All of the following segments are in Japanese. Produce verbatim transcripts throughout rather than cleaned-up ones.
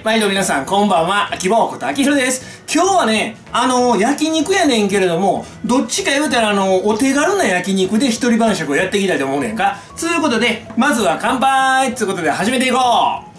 毎度皆さんこんばんは、秋葉こと秋広です。今日はね、あのー、焼肉やねんけれども、どっちか言うたらあのー、お手軽な焼肉で一人晩酌をやっていきたいと思うねんか。ということで、まずは乾杯ということで始めていこ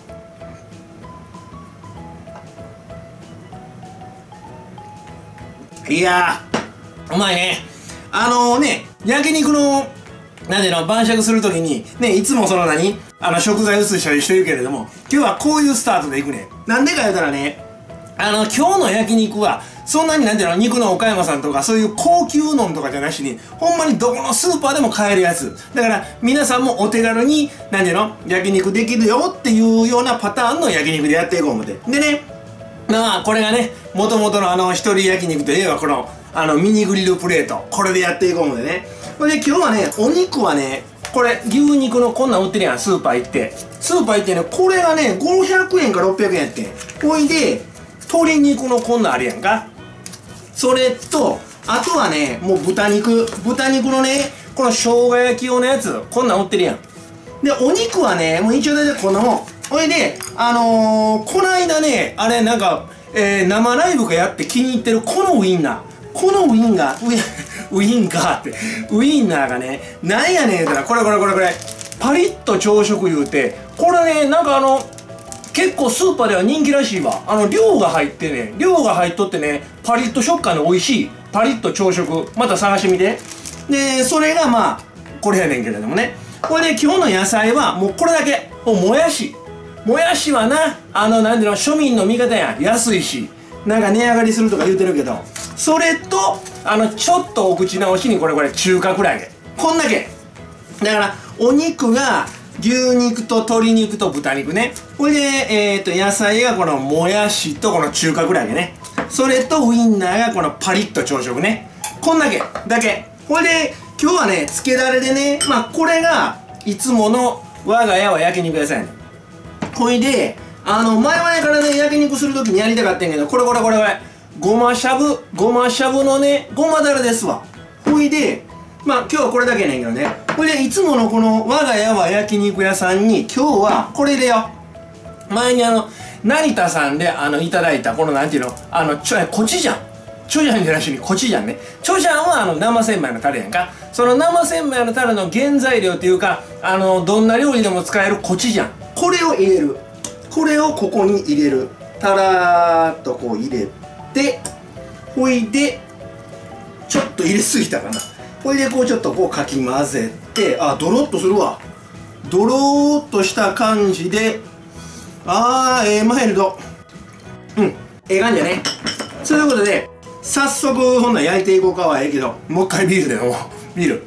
う。いやー、うまいね。あのー、ね、焼肉のなんでの晩酌するときにね、いつもその何あの食材移したりしてるけれども、今日はこういうスタートでいくね。なんでか言うたらね、あの今日の焼肉はそんなになんていうの、肉の岡山さんとかそういう高級のんとかじゃなしに、ほんまにどこのスーパーでも買えるやつだから、皆さんもお手軽になんていうの焼肉できるよっていうようなパターンの焼肉でやっていこう思ってでね、まあこれがね、もともとのあの一人焼肉といえばこのあのミニグリルプレート、これでやっていこう思ってね。これで今日はね、お肉はね、これ牛肉のこんなん売ってるやん、スーパー行ってスーパー行ってね、これがねごひゃくえんかろっぴゃくえんやってん。ほいで鶏肉のこんなんあるやんか。それとあとはね、もう豚肉豚肉のね、この生姜焼き用のやつ、こんなん売ってるやん。でお肉はね、もう一応大体こんなもん。ほいであのー、こないだね、あれなんか、えー、生ライブがやって気に入ってるこのウインナー、このウインナーウイウインカーってウインナーがね、なんやねん言うたら、これこれこれこれパリッと朝食言うて、これね、なんかあの結構スーパーでは人気らしいわ。あの量が入ってね、量が入っとってね、パリッと食感で美味しいパリッと朝食、また探してみて。でそれがまあこれやねんけれどもね、これで今日の野菜はもうこれだけ。もうもやしもやしはな、あのなんていうの、庶民の味方やん。安いし、なんか値上がりするとか言うてるけど、それとあのちょっとお口直しにこれこれ中華クラゲ、こんだけだから、お肉が牛肉と鶏肉と豚肉ね。これでえっと野菜がこのもやしとこの中華クラゲね。それとウインナーがこのパリッと朝食ね。こんだけだけ。これで今日はね、つけだれでね、まあこれがいつもの我が家は焼肉屋さんやねん。これであの前々からね、焼肉するときにやりたかったんやけど、これこれこれこれごましゃぶ、ごましゃぶのね、ごまだれですわ。ほいでまあ今日はこれだけやねんけどね。ほいでいつものこの我が家は焼肉屋さんに今日はこれでよ。前にあの成田さんであのいただいたこのなんていうの、あのちょコチュジャン、チョジャンじゃなしにコチュジャンね。チョジャンはあの生千枚のタレやんか。その生千枚のタレの原材料っていうか、あのどんな料理でも使えるコチュジャン、これを入れる。これをここに入れる。たらーっとこう入れて、ほいでちょっと入れすぎたかな。ほいでこうちょっとこうかき混ぜて、あ、ドロッとするわ。ドローっとした感じで、あー、ええマイルド。うん、ええ感じやね。そういうことで早速ほんなら焼いていこうかはええけど、もう一回ビールで飲もう。ビール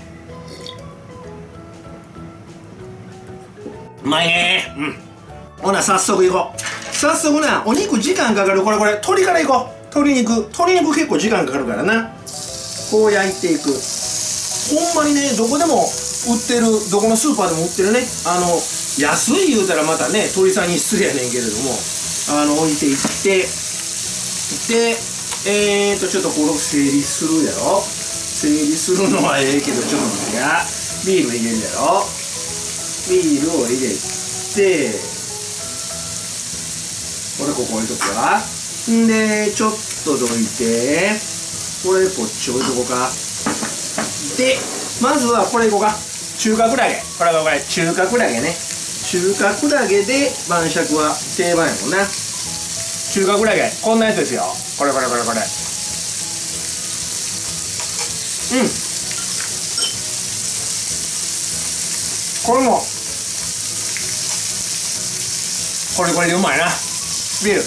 うまいね。うん、ほな早速いこう。早速な、お肉時間かかる。これこれ鶏からいこう。鶏肉鶏肉結構時間かかるからな。こう焼いていく。ほんまにね、どこでも売ってる、どこのスーパーでも売ってるね、あの安い言うたらまたね鳥さんに失礼やねんけれども、あの置いていって、でえーとちょっとこれを整理するやろ。整理するのはええけど、ちょっと待ってや。ビール入れるやろ。ビールを入れて、これここ置いとくわ。んでちょっとどいて、これこっち置いとこうか。でまずはこれいこうか。中華クラゲ、これこれこれ中華クラゲね。中華クラゲで晩酌は定番やもんな。中華クラゲこんなやつですよ。これこれこれこれ、うん、これもこれこれでうまいな。ビール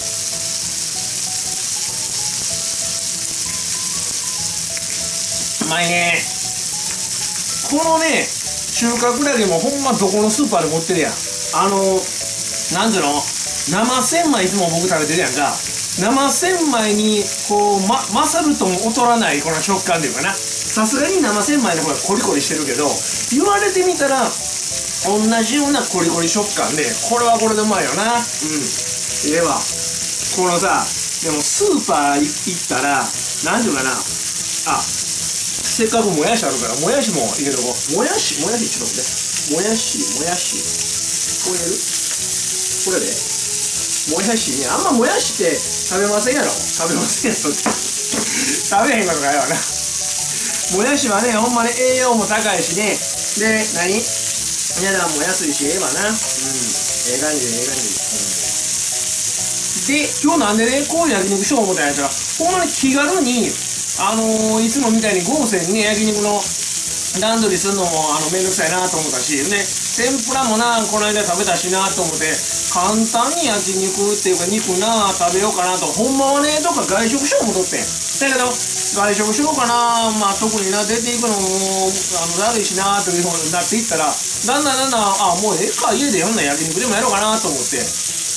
うまいね。このね中華クラゲもほんまどこのスーパーでも売ってるやん。あのなんつうの、生千枚いつも僕食べてるやんか。生千枚にこう、ま、勝るとも劣らないこの食感っていうかな。さすがに生千枚の方がコリコリしてるけど、言われてみたら同じようなコリコリ食感で、これはこれでうまいよな。うん、ええわ。このさ、でもスーパー行ったらなんていうかな、あ、せっかくもやしあるからもやしも入れとこう。もやしもやしちょっと待って、もやしもやしこう入れる。これでもやしね、あんまもやしって食べませんやろ。食べませんやろって食べへんことないわな。もやしはね、ほんまに栄養も高いしね。で、何値段も安いし、ええわな。うん。ええ感じ、ええ感じ。うん、で、今日なんでね、こういう焼肉しよう思ったんやったら、ほんまに気軽に、あのー、いつもみたいに豪勢にね、焼肉の段取りするのもあのめんどくさいなと思ったし、ね、天ぷらもな、この間食べたしなと思って、簡単に焼肉っていうか肉な、食べようかなと、ほんまはね、どっか外食しよう思っとってん。だけど、外食しようかな、まあ特にな、出ていくのも、あの、だるいしな、というふうになっていったら、だんだんだんだん、あ、もうええか、家でよんな焼肉でもやろうかなと思って、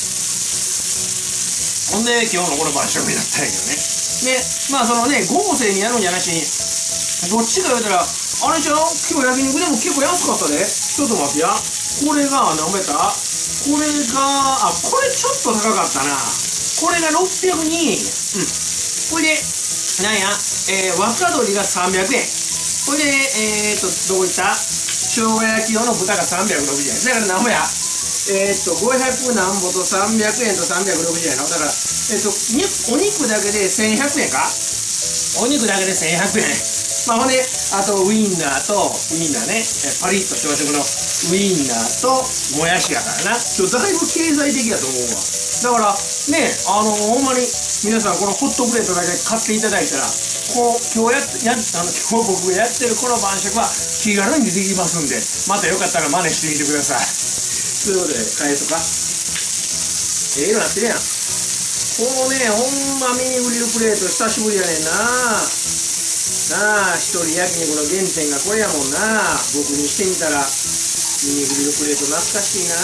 ほんで、今日のこの晩食になったんやけどね。で、まあそのね、豪勢にやるんじゃなしに、どっちか言うたら、あれじゃん今日焼肉でも結構安かったで。ちょっと待ってや。これが何倍やった？これが、あ、これちょっと高かったな。これがろっぴゃくに、うん。これで、なんや、えー、若鶏がさんびゃくえん。これで、えーっと、どこ行った？生姜焼き用の豚がさんびゃくろくじゅうえん。だから何ぼや？えーっと、ごひゃくなんぼとさんびゃくえんとさんびゃくろくじゅうえんやろ。だから、えーっと、お肉だけでせんひゃくえんか？お肉だけでせんひゃくえん。まあほんで、あとウインナーと、ウインナーね、パリッと朝食のウインナーともやしやからな。ちょっとだいぶ経済的やと思うわ。だからね、あのほんまに皆さんこのホットプレートだけ買っていただいたら、こう今日ややあの今日僕がやってるこの晩食は気軽にできますんで、またよかったら真似してみてください。ということで返すか。ええのなってるやん。このね、ほんまミニグリルプレート久しぶりやねんな。なあ、一人焼肉の原点がこれやもんな。僕にしてみたらミニグリルプレート懐かしいな。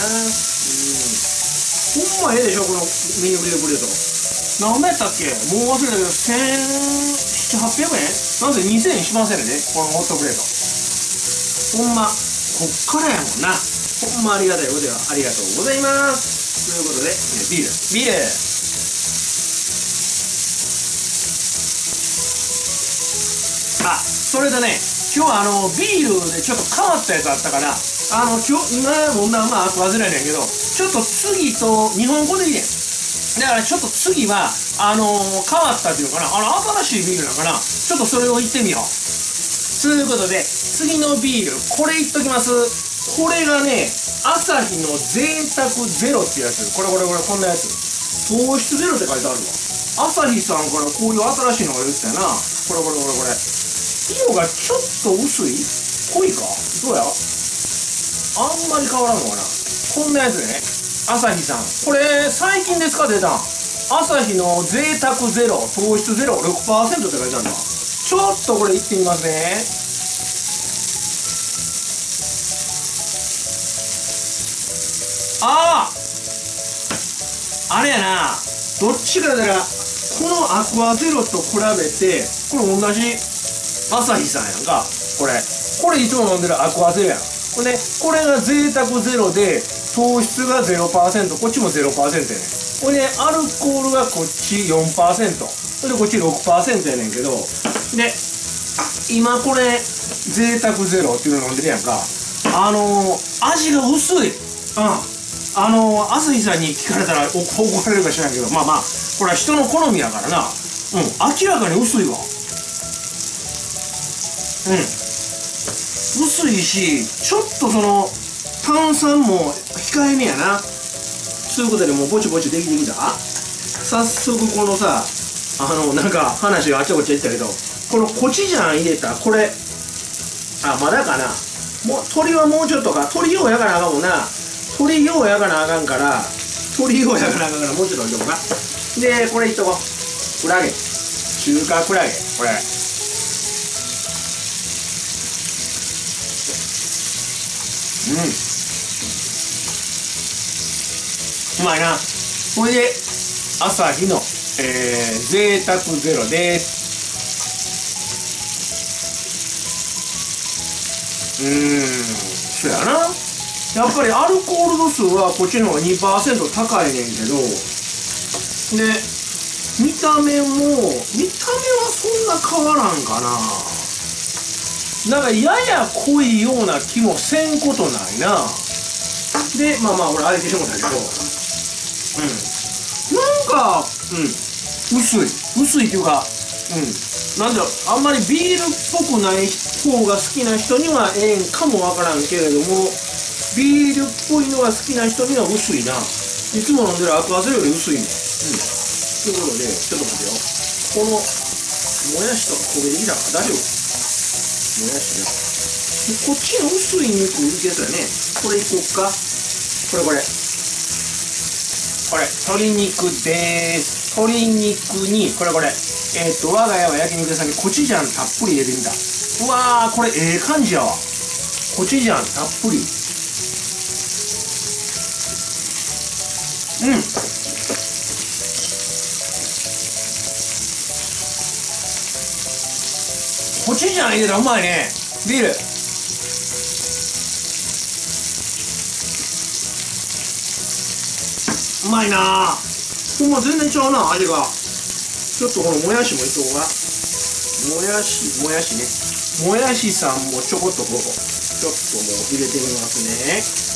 うんほんまええでしょこのミニグリルプレート。何倍やったっけ、もう忘れたけどせんななひゃく、はっぴゃくえんなんでにせんえんしませんねこのホットプレート。ほんまこっからやもんな。ほんまありがたいお電話ありがとうございます。ということでビールビールあ、それでね、今日はあのビールでちょっと変わったやつあったから、あの今日今もんなまあ忘れないんやけど、ちょっと次と日本語でいいねん。だからちょっと次はあのー、変わったっていうかな、あの新しいビールだから、ちょっとそれを言ってみよう。ということで次のビールこれ言っときます。これがね、アサヒの贅沢ゼロってやつ。これこれこれこんなやつ。糖質ゼロって書いてあるわ。アサヒさんからこういう新しいのが言ってたよな。これこれこれこれ。色がちょっと薄い？濃いか？どうや？あんまり変わらんのかな。こんなやつね。アサヒさん。これ最近ですか出たん。アサヒの贅沢ゼロ、糖質ゼロ ろくパーセント って書いてあるの。ちょっとこれいってみますね。あああれやな。どっちかだからこのアクアゼロと比べてこれ同じアサヒさんやんか。これこれいつも飲んでるアクアゼロやん。これね、これが贅沢ゼロで糖質が ゼロパーセント、 こっちも ゼロパーセント やねん。これね、アルコールがこっち よんパーセント、 それでこっち ろくパーセント やねんけど、で今これ贅沢ゼロっていうの飲んでるやんか。あのー、味が薄い。うんあのー、アサヒさんに聞かれたら怒られるかしらんけど、まあまあこれは人の好みやからな。うん明らかに薄いわ。うん薄いし、ちょっとその炭酸も控えめやな。そういうことでもうぼちぼちできてきた。早速このさ、あのなんか話があっちゃこっちゃいったけど、このコチュジャン入れたこれ、あまだかな。もう鶏はもうちょっとか。鶏ようやかなあかんもんな。鶏ようやかなあかんから、鶏ようやかなあかんからもうちょっと置いとこうか。でこれいっとこう。クラゲ、中華クラゲ、これうんうまいな。これでアサヒの、えー、贅沢ゼロです。うーんそやな。やっぱりアルコール度数はこっちの方が にパーセント 高いねんけど、で見た目も見た目はそんな変わらんかな。なんかやや濃いような気もせんことないな。でまあまあ俺あれてしもたけど、うんかうん薄い薄いっていうかうんなんだろうあんまりビールっぽくない方が好きな人にはええんかもわからんけれどもビールっぽいのが好きな人には薄いないつも飲んでるアクアゼロより薄いねうんということでちょっと待ってよこのもやしとか焦げてきたから大丈夫もやしねこっちの薄い肉いけそうやねこれいこうかこれこれこれ鶏肉でーす鶏肉にこれこれえっと我が家は焼肉屋さんにコチュジャンたっぷり入れてみたうわーこれええ感じやわコチュジャンたっぷりうんコチュジャン入れたらうまいねビールうまいなあほんま全然ちゃうな味がちょっとこのもやしもいこうがもやしもやしねもやしさんもちょこっとこうちょっともう入れてみますね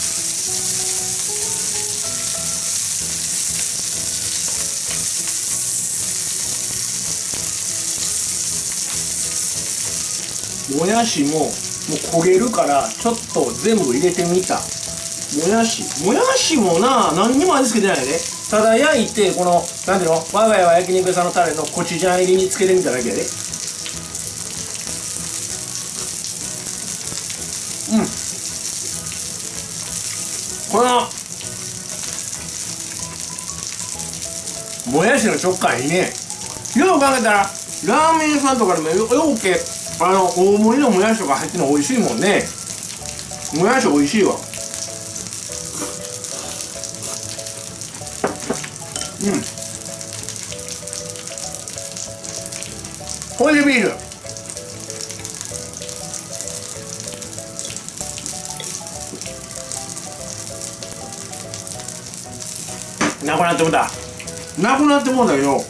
もやしももう焦げるからちょっと全部入れてみたもやしもやしもな何にも味付けてないでただ焼いてこのなんていうの我が家は焼肉屋さんのタレのコチュジャン入りにつけてみただけやでうんこのもやしの食感いいねよう考えたらラーメン屋さんとかでもようけあの大盛りのもやしとか入ってるの美味しいもんねもやし美味しいわうんこれでビールなくなってもうたなくなってもうたけどうん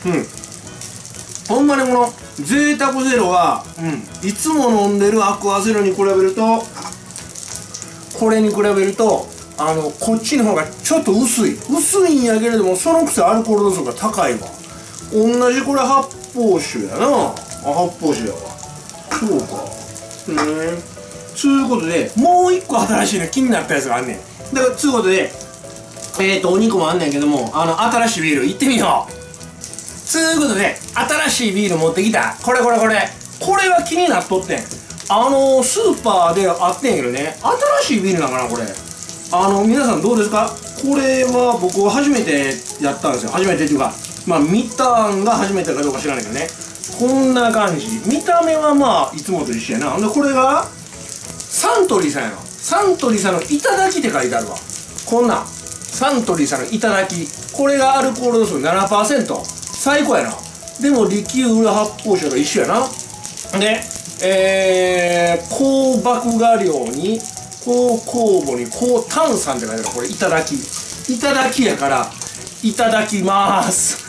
ほんまにこの贅沢ゼロは、うん、いつも飲んでるアクアゼロに比べるとこれに比べるとあのこっちの方がちょっと薄い薄いんやけれどもそのくせアルコール度数が高いわ同じこれ発泡酒やなあ発泡酒やわそうかうんそういうことでもう一個新しいの気になったやつがあんねんだからそういうことでえっとお肉もあんねんけどもあの新しいビールいってみようそういうことで新しいビール持ってきたこれこれこれこれは気になっとってんあのスーパーであってんけどね新しいビールなんかなこれあの皆さんどうですかこれは僕は初めてやったんですよ初めてっていうかまあ見たんが初めてかどうか知らないけどねこんな感じ見た目はまあいつもと一緒やなでこれがサントリーさんやなサントリーさんのいただきって書いてあるわこんなんサントリーさんのいただきこれがアルコール度数 ななパーセント 最高やなでもリキュール発泡酒が一緒やなでえー、高麦芽量に高酵母に高炭酸って書いてあるこれいただきいただきやからいただきまーす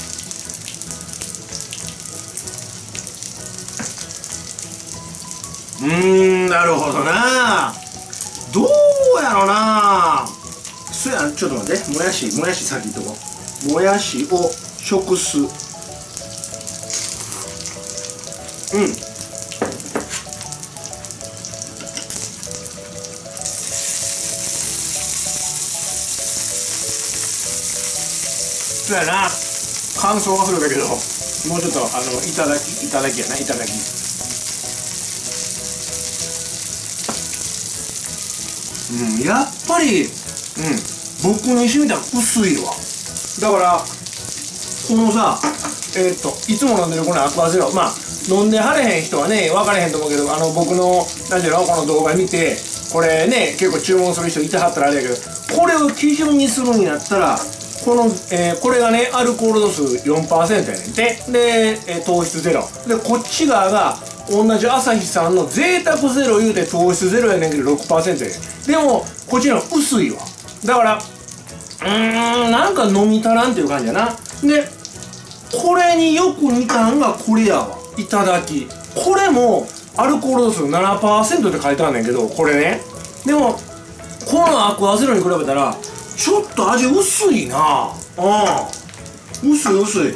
うーんなるほどなどうやろなそやちょっと待ってもやしもやし先とこもやしを食すうんそうやな感想がするんだけどもうちょっとあのいただきいただきやないただきうんやっぱりうん僕にしてみたら薄いわだからこのさえー、っといつも飲んでるこのアクアゼロまあ飲んではれへん人はね分からへんと思うけどあの僕の何ていうのこの動画見てこれね結構注文する人いてはったらあれやけどこれを基準にするんやったらこの、えー、これがねアルコール度数 よんパーセント やねんてで、えー、糖質ゼロでこっち側が同じアサヒさんの贅沢ゼロ言うて糖質ゼロやねんけど ろくパーセント やねんでもこっちの薄いわだからうーんなんか飲み足らんっていう感じやなでこれによく似たんがこれやわいただきこれもアルコール度数 ななパーセント って書いてあるんねんけどこれねでもこのアクアゼロに比べたらちょっと味薄いな。うん薄い薄い。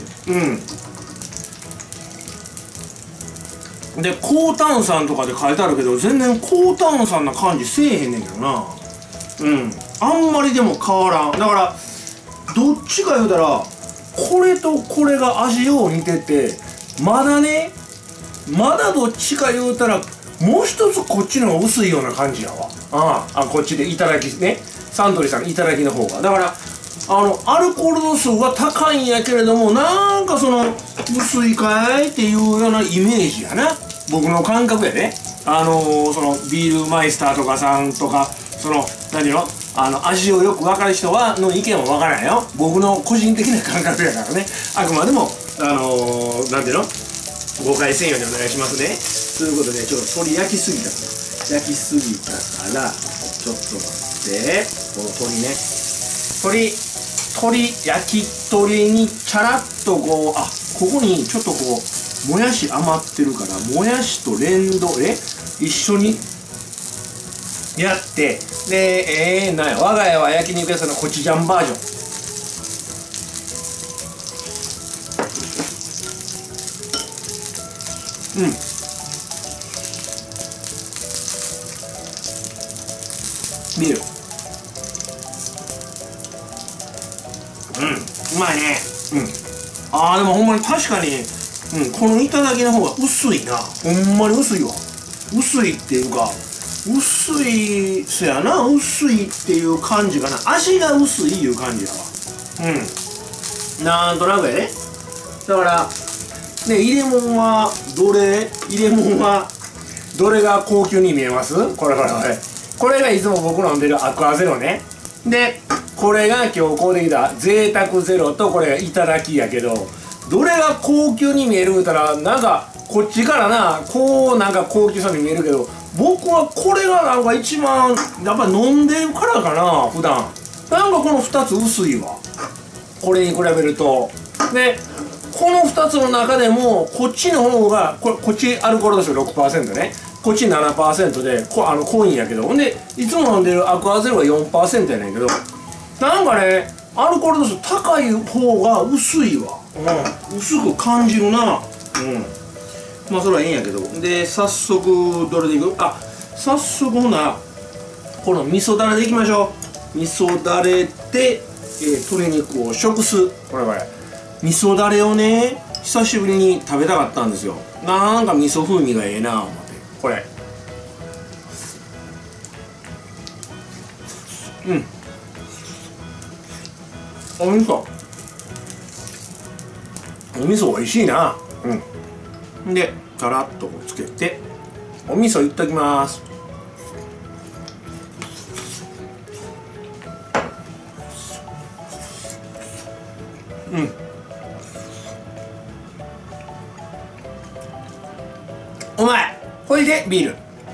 うんで高炭酸とかで書いてあるけど全然高炭酸な感じせえへんねんけどな。うんあんまりでも変わらん。だからどっちか言うたらこれとこれが味よう似ててまだねまだどっちか言うたらもう一つこっちの方が薄いような感じやわ。ああこっちでいただきねサントリーさんいただきの方がだからあのアルコール度数は高いんやけれどもなんかその薄いかいっていうようなイメージやな僕の感覚やで。あのー、そのビールマイスターとかさんとかその何ていうのあの味をよく分かる人はの意見は分からないよ。僕の個人的な感覚やからね。あくまでもあのー、なんていうの誤解せんようにお願いしますね。ということでちょっと鶏焼きすぎたから焼きすぎたからちょっと待ってこの鶏ね鶏鶏焼き鳥にチャラッとこうあここにちょっとこうもやし余ってるからもやしと連動え一緒にやってでえー、なんや我が家は焼肉屋さんのコチュジャンバージョンうんビールうんうまいね。うんあーでもほんまに確かに、うん、この頂きの方が薄いな。ほんまに薄いわ。薄いっていうか薄いそやな薄いっていう感じかな。味が薄いいう感じやわ。うんなんとなくやね。だからね入れ物はどれ入れ物はどれが高級に見えます？これこれこれこれがいつも僕飲んでるアクアゼロね。でこれが今日こうできた贅沢ゼロとこれが頂きやけどどれが高級に見える言うたらなんかこっちからなこうなんか高級そうに見えるけど僕はこれがなんか一番やっぱ飲んでるからかな普段なんかこのふたつ薄いわこれに比べると。でこのふたつの中でもこっちの方がここっちアルコール度数 ろくパーセント ねこっち ななパーセント でこあの濃いんやけどほんでいつも飲んでるアクアゼロは よんパーセント やねんけどなんかねアルコール度数高い方が薄いわ、うん、薄く感じるな。うんまあそれはいいんやけどで早速どれでいくあ早速ほなこの味噌だれでいきましょう。味噌だれで、えー、鶏肉を食すこれこれ味噌だれをね久しぶりに食べたかったんですよ。なんか味噌風味がええな思ってこれうんお味噌お味噌おいしいな。うんでガラッとつけてお味噌いっときます。うんうまい。これでビール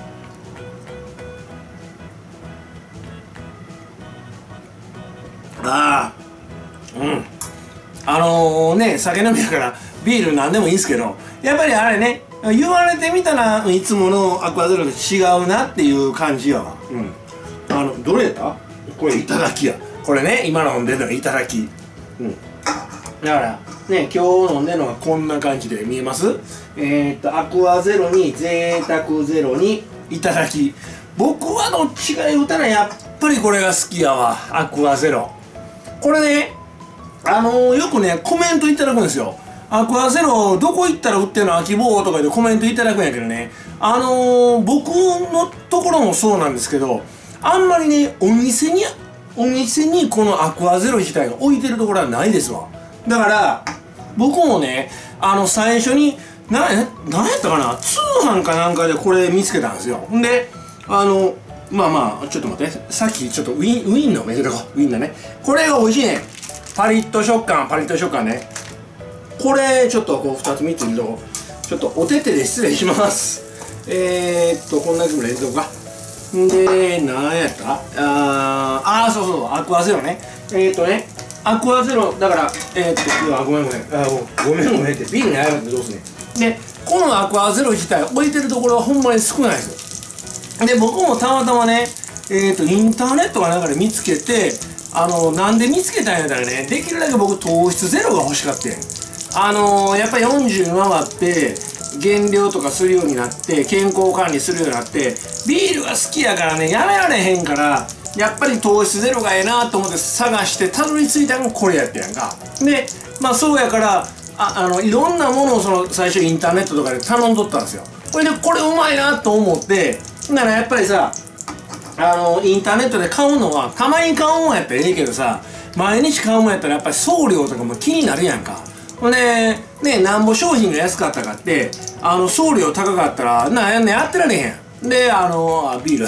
ああうんあのー、ね酒飲みだからビールなんでもいいんすけどやっぱりあれね言われてみたらいつものアクアゼロと違うなっていう感じやわ。うんあのどれやったこれいただきやこれね今飲んでるのがいただき。うんだからね今日飲んでるのがこんな感じで見えます。えー、っとアクアゼロに贅沢ゼロにいただき僕はどっちが言うたらやっぱりこれが好きやわアクアゼロ。これねあのー、よくねコメントいただくんですよ。アクアゼロどこ行ったら売ってるの秋棒とかでコメントいただくんやけどねあのー、僕のところもそうなんですけどあんまりねお店にお店にこのアクアゼロ自体が置いてるところはないですわ。だから僕もねあの最初にな何やったかな通販かなんかでこれ見つけたんですよ。んであのまあまあちょっと待ってさっきちょっとウィンウィンのめでとこウィンだねこれが美味しいね。パリッと食感パリッと食感ねこれちょっとこうふたつみっつ入れとこう。ちょっとお手手で失礼します。えー、っとこんな気分で入れとこうか。で何やったあーあーそうそうアクアゼロねえー、っとねアクアゼロだからえー、っとあごめんごめんあごめんごめんってビールに謝ってどうすね。でこのアクアゼロ自体置いてるところはほんまに少ないですよ。で僕もたまたまねえー、っとインターネットかなんかで見つけてあのなんで見つけたんやったらね、できるだけ僕糖質ゼロが欲しかってん。あのやっぱよんじゅう回って減量とかするようになって、健康管理するようになって、ビールが好きやからね、やめられへんから、やっぱり糖質ゼロがええなと思って探してたどり着いたのがこれやったやんか。でまあそうやから、ああのいろんなものをその最初インターネットとかで頼んどったんですよ。これでこれうまいなと思って、だからやっぱりさ、あのインターネットで買うのはたまに買うんやったらええけどさ、毎日買うんやったらやっぱり送料とかも気になるやんか。ほんでね、なんぼ商品が安かったかって、あの送料高かったらなやんねやってられへん。であのあビー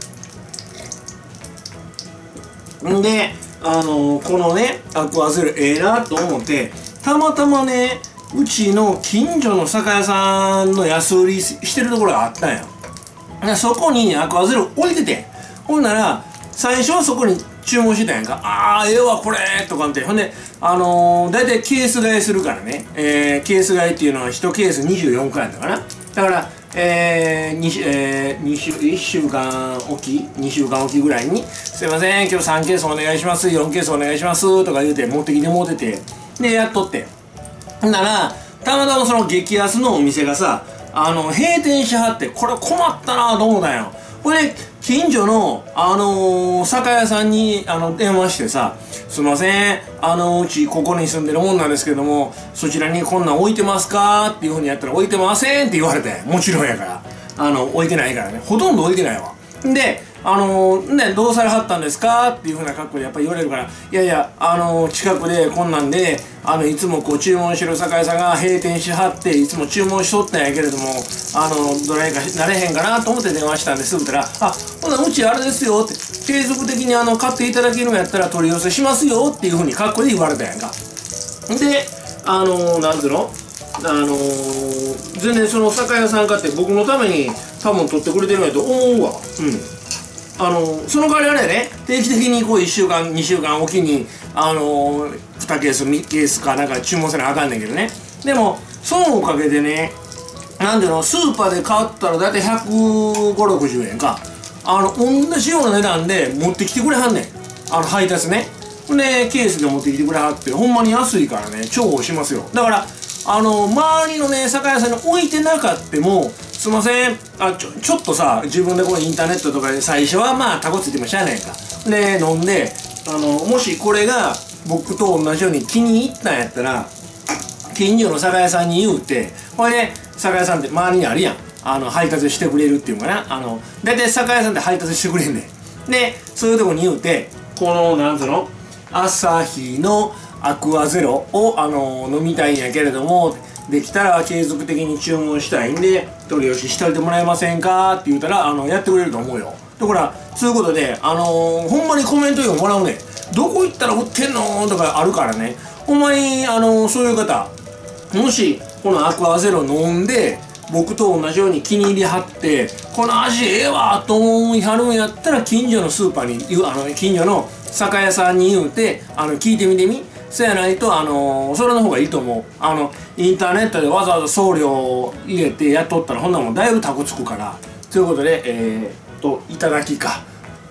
ルんであのこのねアクアゼロええなと思って、たまたまねうちの近所の酒屋さんの安売りしてるところがあったんや。でそこにアクアゼロ置いてて、ほんなら最初はそこに注文してたんやんか。あーええわこれとかって、ほんであのー、大体ケース買いするからね、えー、ケース買いっていうのはいちケースにじゅうよんかいやったかな。だからえー、2, えー、2週いっしゅうかんおきにしゅうかんおきぐらいに「すいません今日さんケースお願いします、よんケースお願いします」とか言うて持ってきてもうてて、でやっとって、ほんならたまたまその激安のお店がさ、あの閉店しはって、これ困ったなと思ったんよ。これ近所の、あのー、酒屋さんにあの電話してさ「すいません、あのうちここに住んでるもんなんですけども、そちらにこんなん置いてますか?」っていうふうにやったら「置いてません」って言われて、もちろんやからあの置いてないからね、ほとんど置いてないわ。であのー、ね、どうされはったんですかっていうふうな格好でやっぱり言われるから、いやいや、あのー、近くでこんなんであのいつもこう注文してる酒屋さんが閉店しはっていつも注文しとったんやけれども、あのー、どないかなれへんかなと思って電話したんですって言ったら「あほなうちあれですよ」って「継続的にあの買っていただけるんやったら取り寄せしますよ」っていうふうに格好で言われたやんか。であのー、なんていうのあのー、全然その酒屋さんかって僕のために多分取ってくれてるんやと思うわ。うんあのー、その代わりあれやね、定期的にこういっしゅうかんにしゅうかんおきにあのー、にケースみっケースかなんか注文せなあかんねんけどね。でもそのおかげでね、なんていうの、スーパーで買ったら大体ひゃくごじゅう、ろくじゅうえんか、あの同じような値段で持ってきてくれはんねん、あの配達ね。でケースで持ってきてくれはって、ほんまに安いからね重宝しますよ。だからあの周りのね酒屋さんに置いてなかっても「すいませんあちょちょっとさ自分でこのインターネットとかで最初はまあタコついてもしゃあないか」で飲んで、あのもしこれが僕と同じように気に入ったんやったら近所の酒屋さんに言うて、これで酒屋さんって周りにあるやん、あの配達してくれるっていうのかな、あの大体酒屋さんって配達してくれんねん。でそういうとこに言うて、このなんつうのアサヒのアクアゼロをあの飲みたいんやけれども、できたら継続的に注文したいんで取り寄せしといてもらえませんかって言うたらあのやってくれると思うよ。だからそういうことであのー、ほんまにコメントよもらうねん。どこ行ったら売ってんのとかあるからね、ほんまにあのー、そういう方もしこのアクアゼロ飲んで僕と同じように気に入りはってこの味ええわと思いはるんやったら、近所のスーパーに言う、あの近所の酒屋さんに言うてあの聞いてみてみ。そやないとあのー、それの方がいいと思う。あのインターネットでわざわざ送料入れてやっとったらほんなもんだいぶタコつくから。ということでえー、っといただきか。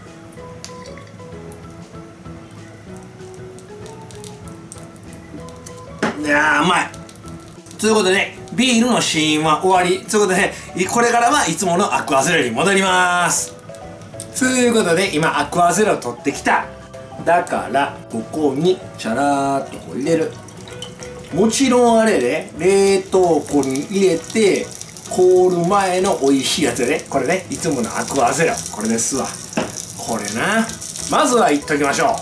いやーうまい。ということでビールの試飲は終わりということで、これからはいつものアクアゼロに戻ります。ということで今アクアゼロ取ってきた。だからここにチャラーっとこう入れる。もちろんあれで冷凍庫に入れて凍る前の美味しいやつでね、これねいつものアクアゼロこれですわ。これな、まずはいっときましょう。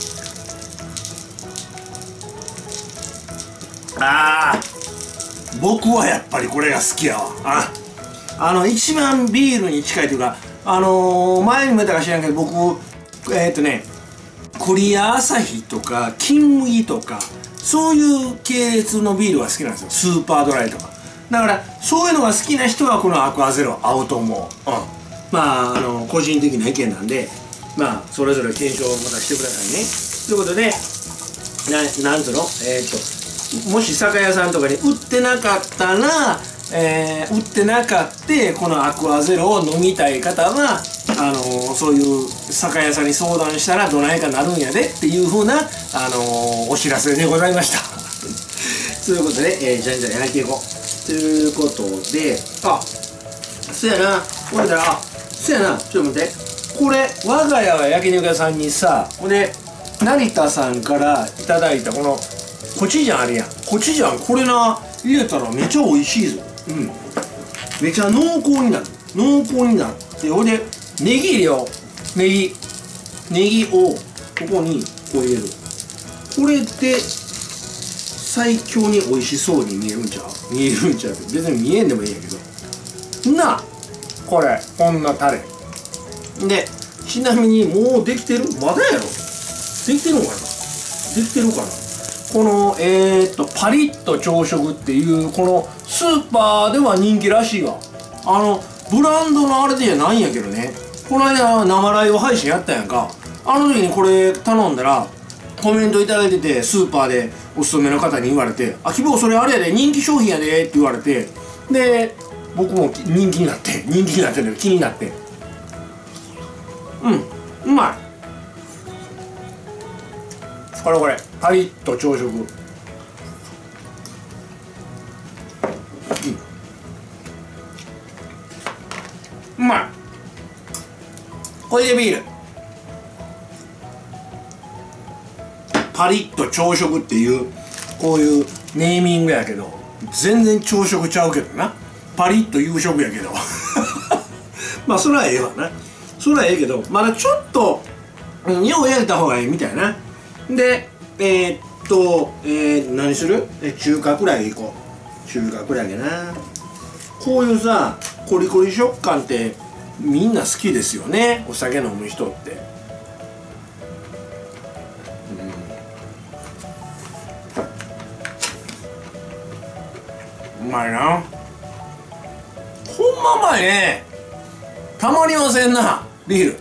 あー僕はやっぱりこれが好きやわ。ああの一番ビールに近いというか、あのー、前にも言ったか知らんけど僕えー、っとねクリアアサヒとか金麦とかそういう系列のビールが好きなんですよ。スーパードライとか。だからそういうのが好きな人はこのアクアゼロ合うと思う。うん、まああの個人的な意見なんで、まあそれぞれ検証をまたしてくださいね。ということでななんつうのえー、っともし酒屋さんとかに売ってなかったら、えー、売ってなかったこのアクアゼロを飲みたい方はあのー、そういう酒屋さんに相談したらどないかなるんやでっていう風な、あのー、お知らせでございましたということで、えー、じゃんじゃん焼いていこうということで、あ、そやな、これだ、あ、そやな、ちょっと待って、これ我が家は焼肉屋さんにさ、ほんで成田さんからいただいたこのコチュジャンあるやん、コチュジャンこれな入れたらめちゃ美味しいぞ。うん、めちゃ濃厚になる、濃厚になる。でほいでネギ入れよう、ネギネギをここにこう入れる。これで最強に美味しそうに見えるんちゃう、見えるんちゃう、別に見えんでもいいんやけどなあ、これこんなタレで、ちなみにもうできてる、まだやろ、できてるのかな、できてるかな、このえー、っとパリッと朝食っていうこのスーパーでは人気らしいわ。あのブランドのあれではないんやけどね、この間生ライブ配信やったやんか、あの時にこれ頼んだらコメントいただいてて、スーパーでおすすめの方に言われて「あ、希望それあれやで、人気商品やで」って言われて、で僕も人気になって人気になってる気になって、うん、うまい。これこれパリッと朝食、うん、うまい。これでビール、パリッと朝食っていうこういうネーミングやけど、全然朝食ちゃうけどな、パリッと夕食やけどまあそれはええわな、それはええけど、まだちょっと、うん、よう焼いた方がいいみたいな。でえー、っと、えー、何する、え中華くらいいこう、中華くらいやな。こういうさコリコリ食感ってみんな好きですよね、お酒飲む人って。うん、うまいな、ほんまうまいね、たまりませんな、ビール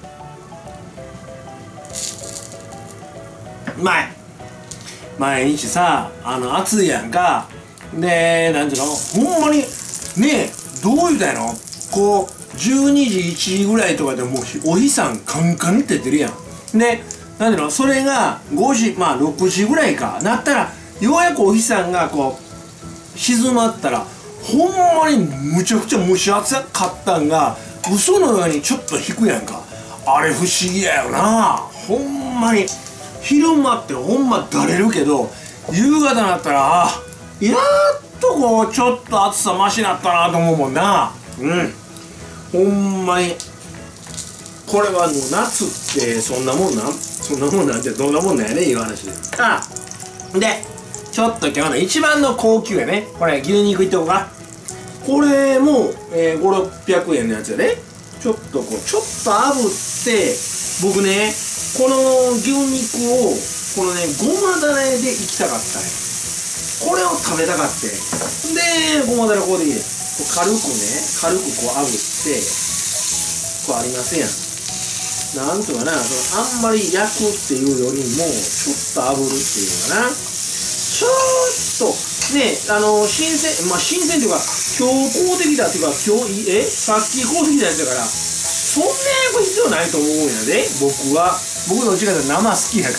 うまい。毎日さ、あの暑いやんか、でなんていうの、ほんまにね、どう言うたんやろ、こうじゅうにじいちじぐらいとかでもうお日さんカンカンって出るやん。でなんていうの、それがごじ、まあろくじぐらいかなったら、ようやくお日さんがこう静まったら、ほんまにむちゃくちゃ蒸し暑かったんが嘘のようにちょっと引くやんか。あれ不思議やよな、ほんまに。昼間ってほんまだれるけど、夕方になったら、あ、やっとこうちょっと暑さマシなったなと思うもんな。うん、ほんまにこれはもう夏ってそんなもんなん、そんなもんなんてどんなもんなんやね、いう話で。あでちょっと今日の一番の高級やね、これ牛肉いっとこうか。これも、えー、ごひゃくろっぴゃくえんのやつやで。ちょっとこうちょっと炙って、僕ねこの牛肉をこのねごまだれでいきたかったね。これを食べたかって、でごまだれここでいい、軽くね軽くこう炙ってこうありますやん、なんとかな、そのあんまり焼くっていうよりもちょっと炙るっていうのかな、ちょっとね、あの新鮮、まあ新鮮っていうか今日買うてきたっていうか、今日えさっき買うてきたやつだから、そんな焼く必要ないと思うんやで、僕は。僕どっちかというと生好きやから。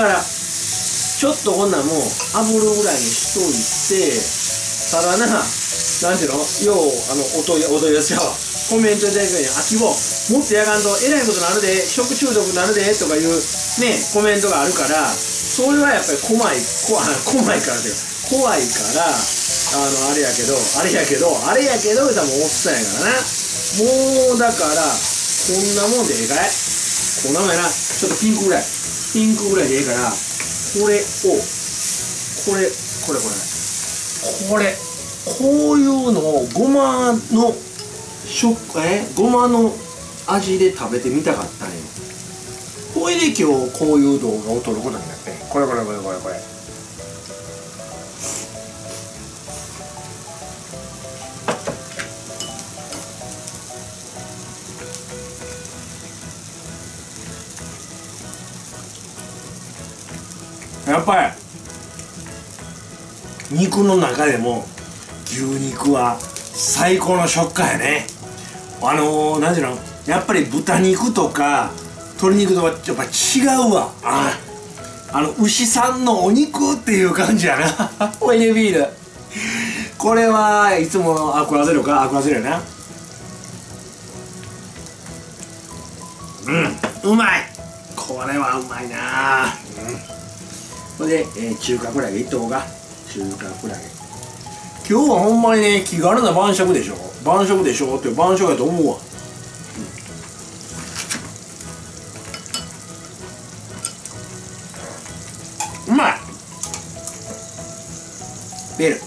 だからちょっとこんなんもう炙るぐらいにしといて、ただな、なんていうの、ようあのお問いお問い合わせはコメントいただくように「秋をもっとやかんとえらいことなるで、食中毒になるで」とかいうねコメントがあるから、それはやっぱり怖い怖い怖いからで怖いから、あのあれやけどあれやけどあれやけど多分おっさんやからな。もうだからこんなもんでええかい、こんなもんやな、ちょっとピンクぐらいピンクぐらいでええから、これをこれこれこれこれこういうのをごまの食えごまの味で食べてみたかったんよ。これで今日こういう動画を撮ることになって、これこれこれこれこれやっぱり肉の中でも牛肉は最高の食感やね。あのー、何ていうの、 やっぱり豚肉とか鶏肉とかやっぱ違うわ。ああの牛さんのお肉っていう感じやなオイルビール、これはいつものアクアゼロか、アクアゼロやな。うん、うまい、これはうまいな。うん、これで、えー、中華クラゲいっとこうか。中華クラゲ今日はほんまにね気軽な晩酌でしょ、晩酌でしょって晩酌やと思うわ。うまいビー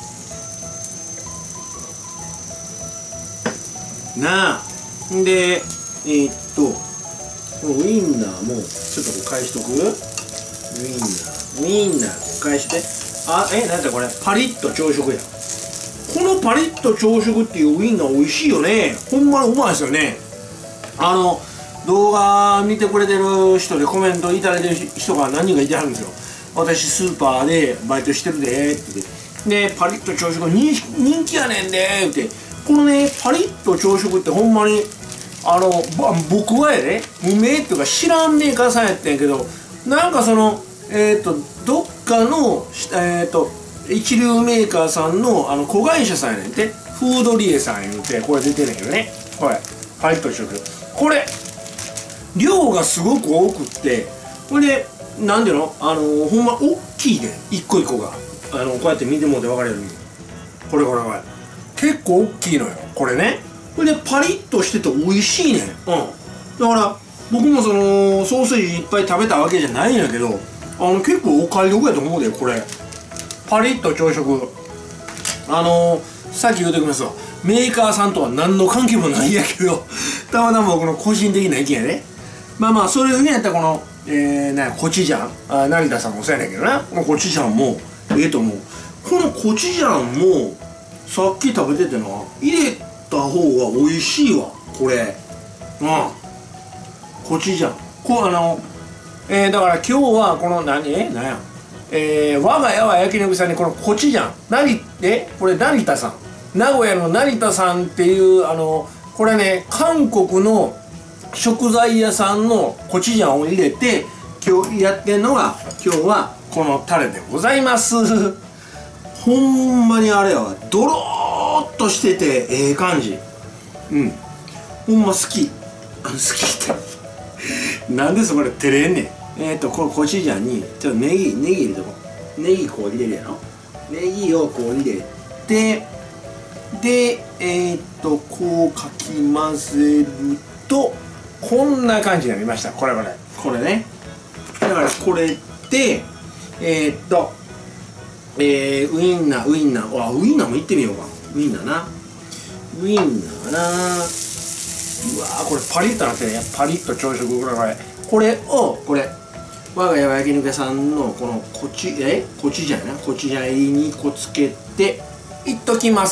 ルなあ。んでえー、っとこのウインナーもちょっとこう返しとく。ウインナーウインナーこう返して、あえなんだこれパリッと朝食や。このパリッと朝食っていうウインナー美味しいよね。ほんまにうまいですよね。あの動画見てくれてる人でコメントいただいてる人が何人かいてはるんですよ。私スーパーでバイトしてるでーって言って、でパリッと朝食人人気やねんでーって。このねパリッと朝食ってほんまにあの僕はやで無名っていうか知らんメーカーさんやってんけど、なんかそのえっ、ー、とどっかのえっ、ー、と一流メーカーさんのあの子会社さんやねんて。フードリエさん言うてこれ出てんねんけどね、これパリッと朝食、これ量がすごく多くって、これでなんていうのあのー、ほんま大きいね一個一個が。あのこうやって見てもらって分かるようにこれこれこれ結構大きいのよこれね。これでパリッとしてて美味しいねん。うんだから僕もそのソーセージいっぱい食べたわけじゃないんやけど、あの結構お買い得やと思うでこれ。パリッと朝食あのー、さっき言うときますわ、メーカーさんとは何の関係もないんやけどたまたま僕の個人的な意見やね。まあまあそれを言うんやったらこのえー、なコチュジャンあ成田さんもそうやねんけどな、このコチュジャンもええと思う。このコチュジャンもさっき食べててな入れた方が美味しいわこれ。うんコチュジャンこうあのえー、だから今日はこの何え何やえー、我が家は焼肉さんにこのコチュジャン何えこれ成田さん名古屋の成田さんっていうあのこれね韓国の食材屋さんのコチュジャンを入れて今日やってんのが今日はこのタレでございますほんまにあれやわドローっとしててええ感じ。うんほんま好きあの好きってなんでそこで照れんねん。えっとこのコチュジャンにちょっとネギネギ入れとこう。ネギこう入れるやろ。ネギをこう入れてでえー、っとこうかき混ぜるとこんな感じになりました。これこれこれね。だからこれでえー、っとえー、ウインナーウインナーあウインナーもいってみようか。ウインナーなウインナーなうわーこれパリッとなってねパリッと朝食これこれこれをこれ我が家は焼肉屋さんのこのコチえコチュジャンやなコチュジャン入りにこつけていっときます。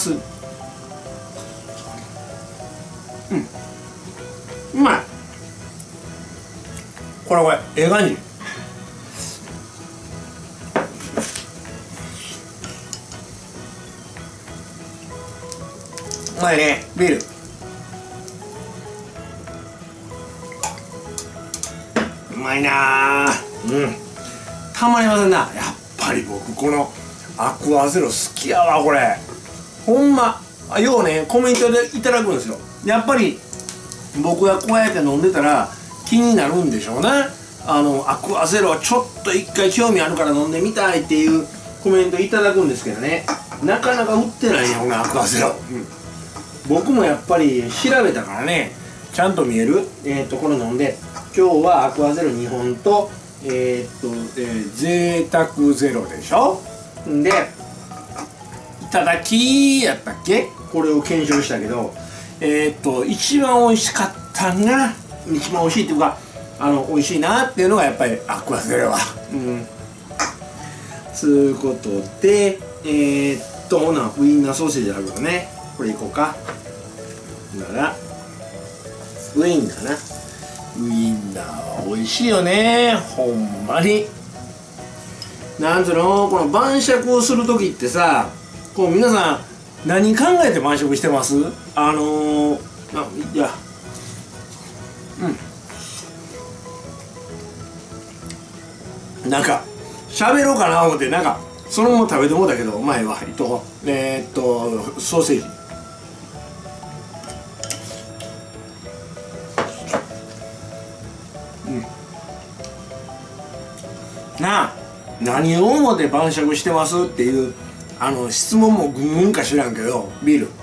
うんうまいこれこれええ感じ。うまいねビールうまいなうんたまりませんな。やっぱり僕このアクアゼロ好きやわこれほんま。ようねコメントでいただくんですよ。やっぱり僕がこうやって飲んでたら気になるんでしょうな。あのアクアゼロちょっと一回興味あるから飲んでみたいっていうコメントいただくんですけどね、なかなか売ってないねこのアクアゼロ、うん、僕もやっぱり調べたからねちゃんと見える。えー、っとこれ飲んで今日はアクアゼロにほんとえー、っと、えー、贅沢ゼロでしょ。んでいただきやったっけこれを検証したけどえー、っと一番美味しかったんが一番美味しいっていうかあの美味しいなっていうのがやっぱりアクアゼロはうんつうことでえー、っとほなウインナーソーセージあるからねこれいこうか。ならウインナーなウインナーは美味しいよねほんまに。なんつうのこの晩酌をする時ってさこう皆さん何考えて晩酌してます？あのー、あいやなんか喋ろうかな思ってなんかそのまま食べてもうたけどうまいわ。えっとえー、っとソーセージなあ、何を思って晩酌してますっていうあの質問もぐんぐんか知らんけど、ビール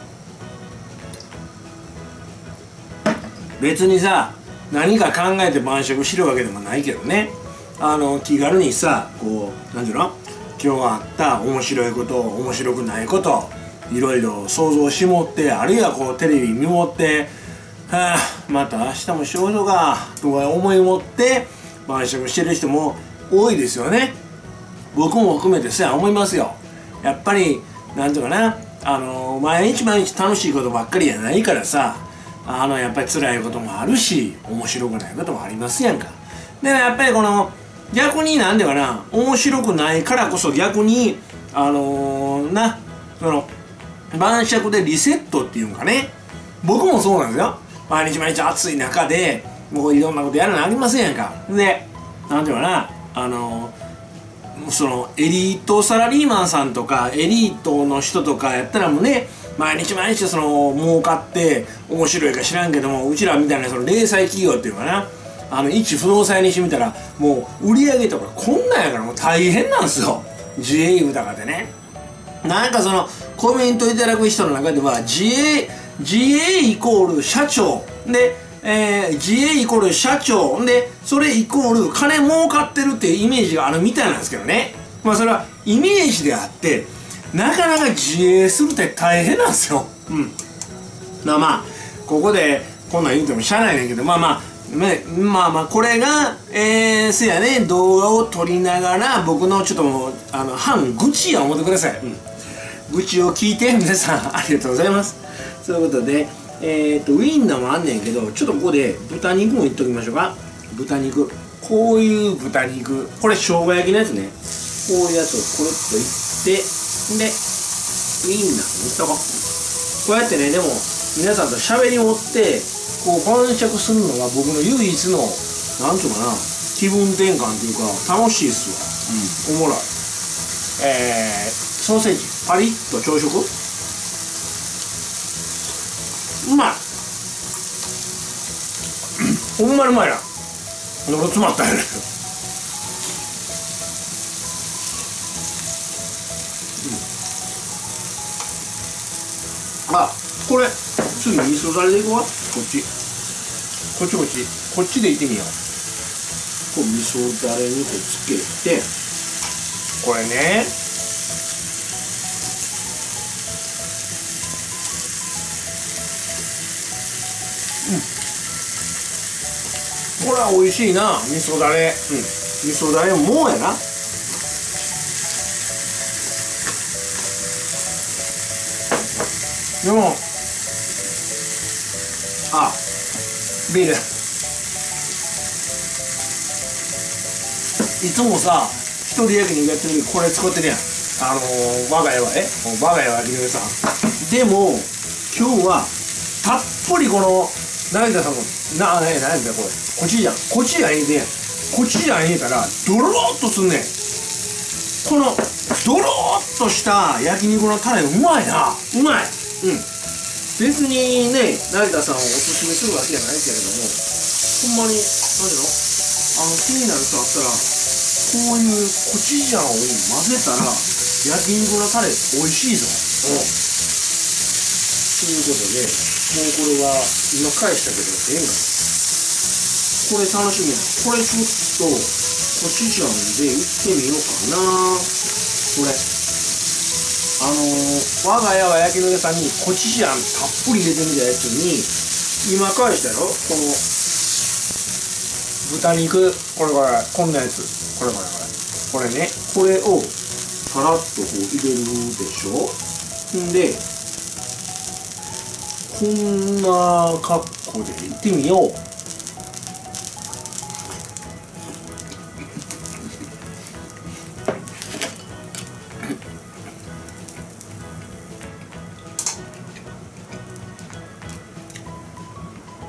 別にさ何か考えて晩酌してるわけでもないけどね、あの気軽にさこうなんていうの、今日あった面白いこと面白くないこといろいろ想像しもって、あるいはこうテレビ見もってはあまた明日も仕事かとか思いもって晩酌してる人も多いですよね。僕も含めてそうや思いますよ。やっぱりなんていうかな、あの毎日毎日楽しいことばっかりじゃないからさ、あのやっぱり辛いこともあるし面白くないこともありますやんか。でやっぱりこの逆になんていうかな、面白くないからこそ逆にあのー、なその晩酌でリセットっていうんかね、僕もそうなんですよ。毎日毎日暑い中でもういろんなことやるのありませんやんか。でなんていうかな、あのそのエリートサラリーマンさんとかエリートの人とかやったらもうね、毎日毎日その儲かって面白いか知らんけども、うちらみたいなその零細企業っていうかな、あの一不動産にしてみたらもう売り上げとかこんなんやからもう大変なんですよ、自営豊かでね。なんかそのコメントいただく人の中では自営自営イコール社長で、えー、自営イコール社長でそれイコール金儲かってるっていうイメージがあるみたいなんですけどね、まあそれはイメージであってなかなか自営するって大変なんですよ。うん。まあまあここでこんなん言うてもしゃあないねんけど、まあまあね、まあまあこれがえー、せやね動画を撮りながら僕のちょっともうあの半愚痴や思ってください。うん、愚痴を聞いて皆さんありがとうございます。そういうことでえー、とウインナーもあんねんけど、ちょっとここで豚肉もいっときましょうか。豚肉、こういう豚肉、これ生姜焼きのやつね、こういうやつをコロッといってでウインナーもいっとこう。こうやってね、でも皆さんと喋り持ってこう晩酌するのが僕の唯一のなんていうかな、気分転換っていうか楽しいっすわ。うん、おもろい。えー、ソーセージパリッと朝食うまいほんまにうまいな。喉詰まったやねうん、あ、これ次味噌だれでいこうか。こっちこっちこっちこっちでいってみよう。こう味噌だれにこうつけて、これねうん、これは美味しいな、味噌だれ。うん、味噌だれもうやな。でもあ、ビールいつもさ一人焼肉やってる時これ使ってるやん。あのー、我が家はえ我が家は井上さんでも今日はたっぷりこの成田さんのな、な、なんだこれコチュジャン、コチュジャン入れてんやん。コチュジャン入れたらドローっとすんねん。このドローっとした焼肉のタレうまいな、うまい。うん、別にね成田さんをおすすめするわけじゃないけれども、ほんまに何ていうの、あの気になる人あったらこういうコチュジャンを混ぜたら焼肉のタレ美味しいぞ。うん、ということでもうこれは今返したけどええんか、これ楽しみや。これちょっとコチュジャンでいってみようかな。これあのー、我が家は焼肉屋さんにコチュジャンたっぷり入れてみたやつに今返したやろ、この豚肉、これこれこんなやつ、これこれこれこれね、これをパラッとこう入れるでしょ。んでこんな格好でいってみよう。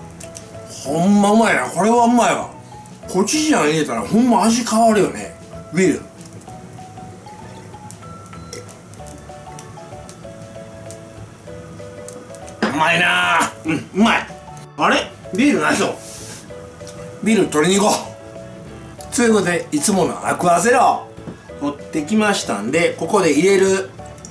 ほんまうまいな、これはうまいわ。コチュジャン入れたらほんま味変わるよね。 ビールうまいなあ。うん、うまい。あれビールないぞ。ビール取りに行こう。ということでいつものアクアゼロ取ってきましたんで、ここで入れる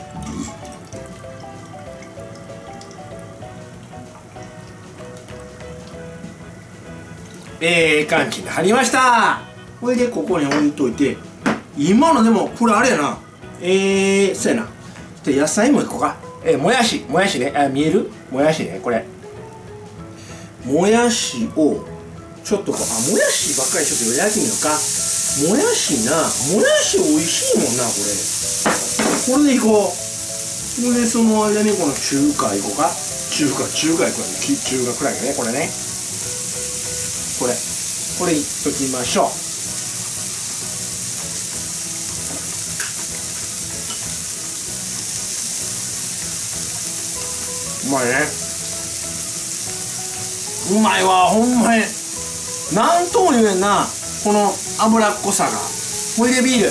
ええ感じに貼りました。これでここに置いといて、今のでもこれあれやな、えー、そうやな、ちょっと野菜もいこうか。えー、もやしもやしね、あ、見えるもやしね、これもやしをちょっとこう、あ、もやしばっかりちょっと焼いてみようか。もやしな、もやし美味しいもんな、これこれでいこう。これでその間にこの中華いこうか。中華中華いこうね、中華くらいね、これね、これこれいっときましょう。うまいね。うまいわ、ほんまに。なんとも言えんな、この脂っこさが。ほいでビール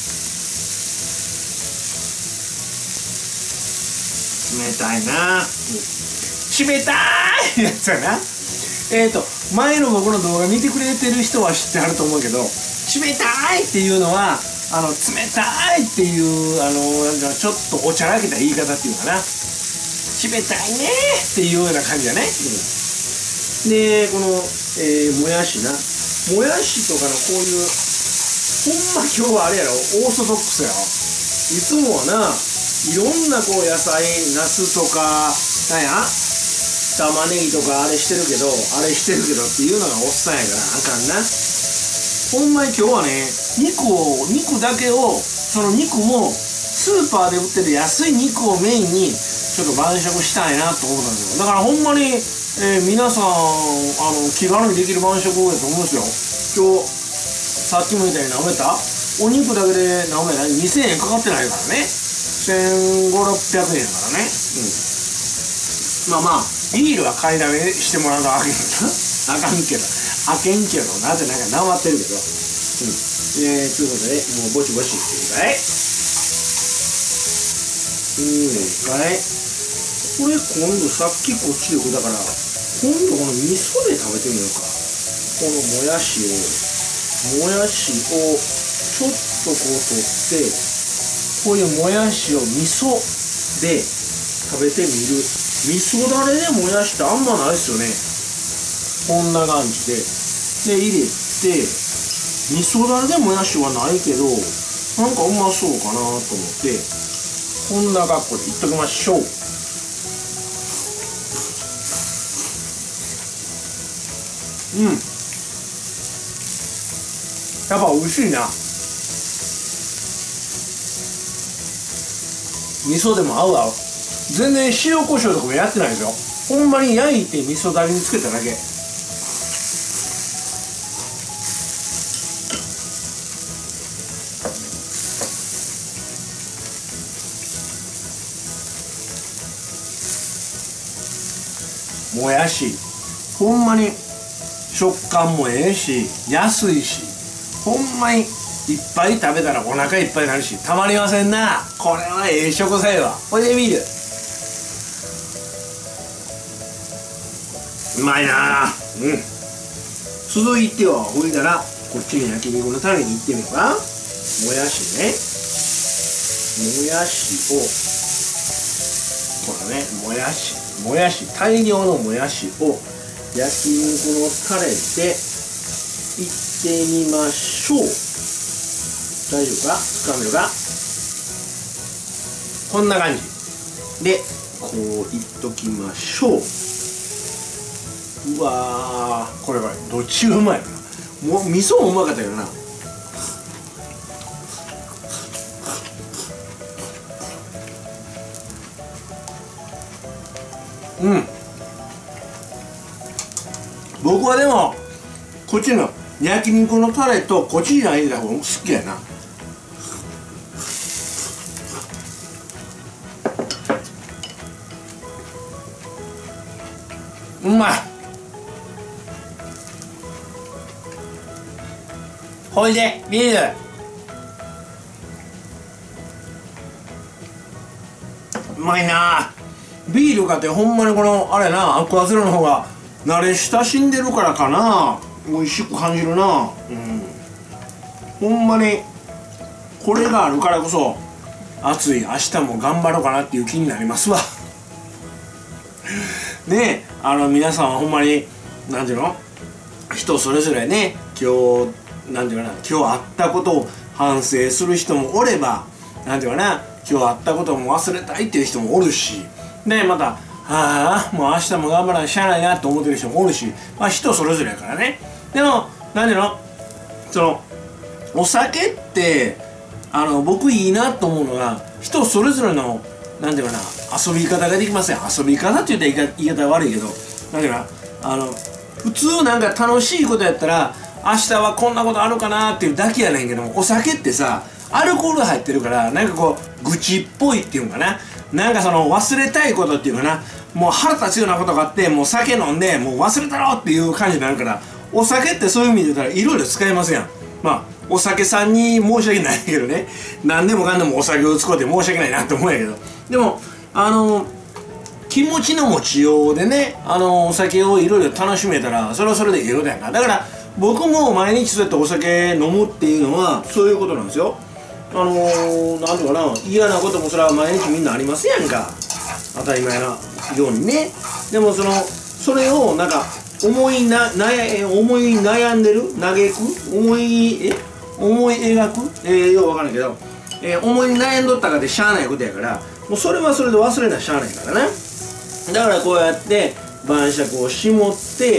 冷たいな、冷たいやつやな。えーと前の僕の動画見てくれてる人は知ってはると思うけど、冷たいっていうのはあの冷たいっていうあのなんかちょっとおちゃらけた言い方っていうかな、冷たいねっていうような感じだね、うん、でこの、えー、もやしな、もやしとかのこういうほんま今日はあれやろ、オーソドックスやろ。いつもはないろんなこう野菜、ナスとかなんや玉ねぎとかあれしてるけどあれしてるけどっていうのがおっさんやからあかんな。ほんまに今日はね、肉を肉だけを、その肉もスーパーで売ってる安い肉をメインにちょっと晩酌したいなと思ったんですよ。だからほんまに、えー、皆さんあの気軽にできる晩酌だと思うんですよ。今日さっきも言ったようになめたお肉だけで何枚だにせんえんかかってないからね、せんごひゃくろっぴゃくえんやからね、うん、まあまあビールは買いだめしてもらうとあかんけどな、あかんけどあけんけどなぜなんかなまってるけど、うん、えー、ということでもうぼちぼちいっていいかい。うんかい。これ今度さっきこっちでだから今度この味噌で食べてみようか。このもやしをもやしをちょっとこう取って、こういうもやしを味噌で食べてみる。味噌だれでもやしってあんまないっすよね。こんな感じでで入れて、味噌だれでもやしはないけどなんかうまそうかなと思ってこんな格好でいっときましょう。うん、やっぱ美味しいな。味噌でも合う合う。全然塩コショウとかもやってないですよ。ほんまに焼いて味噌だれにつけただけ。もやしほんまに食感もええし安いし、ほんまにいっぱい食べたらお腹いっぱいになるし、たまりませんな。これはええ食材は。これでビールうまいな。うん。続いてはほいだらこっちに焼肉のタレに行ってみようか。もやしね、もやしをこのね、もやしもやし大量のもやしを焼肉のタレでいってみましょう。大丈夫か、つかめるか。こんな感じでこういっときましょう。うわー、これこれどっちがうまいかな。もう味噌もうまかったよな。うん、僕はでもこっちの焼肉のタレとコチュジャン入れた方が好きやな。うまい。ほいでビールまいな。ビールかってほんまにこのあれな、アクアゼロの方が慣れ親しんでるからかな、美味しく感じるな。うん、ほんまにこれがあるからこそ暑い明日も頑張ろうかなっていう気になりますわねえ、あの皆さんはほんまに何ていうの、人それぞれね、今日何ていうかな、今日あったことを反省する人もおれば、何ていうかな、今日あったことも忘れたいっていう人もおるし、でまたああもう明日も頑張らなきゃしゃあないなって思ってる人もおるし、まあ人それぞれやからね。でも何ていうの、そのお酒ってあの僕いいなと思うのが、人それぞれの何ていうかな、遊び方ができますよ。遊び方って言ったら言い方悪いけど、何ていうかな、あの普通なんか楽しいことやったら明日はこんなことあるかなっていうだけやねんけども、お酒ってさアルコール入ってるから、なんかこう愚痴っぽいっていうかな、なんかその忘れたいことっていうかな、もう腹立つようなことがあって、もう酒飲んでもう忘れたろっていう感じになるから、お酒ってそういう意味で言ったらいろいろ使えますやん。まあお酒さんに申し訳ないけどね、何でもかんでもお酒を使って申し訳ないなって思うんやけど、でもあの気持ちの持ちようでね、あのお酒をいろいろ楽しめたらそれはそれでいいことやな。だから僕も毎日そうやってお酒飲むっていうのはそういうことなんですよ。あのー、なんていうかな、嫌なこともそれは毎日みんなありますやんか、当たり前なようにね。でもそのそれをなんか思いな悩思い悩んでる、嘆く、思いえ思い描く、えー、ようわからんけど、えー、思い悩んどったかでしゃあないことやから、もうそれはそれで忘れなしゃあないからな。だからこうやって晩酌をしもって、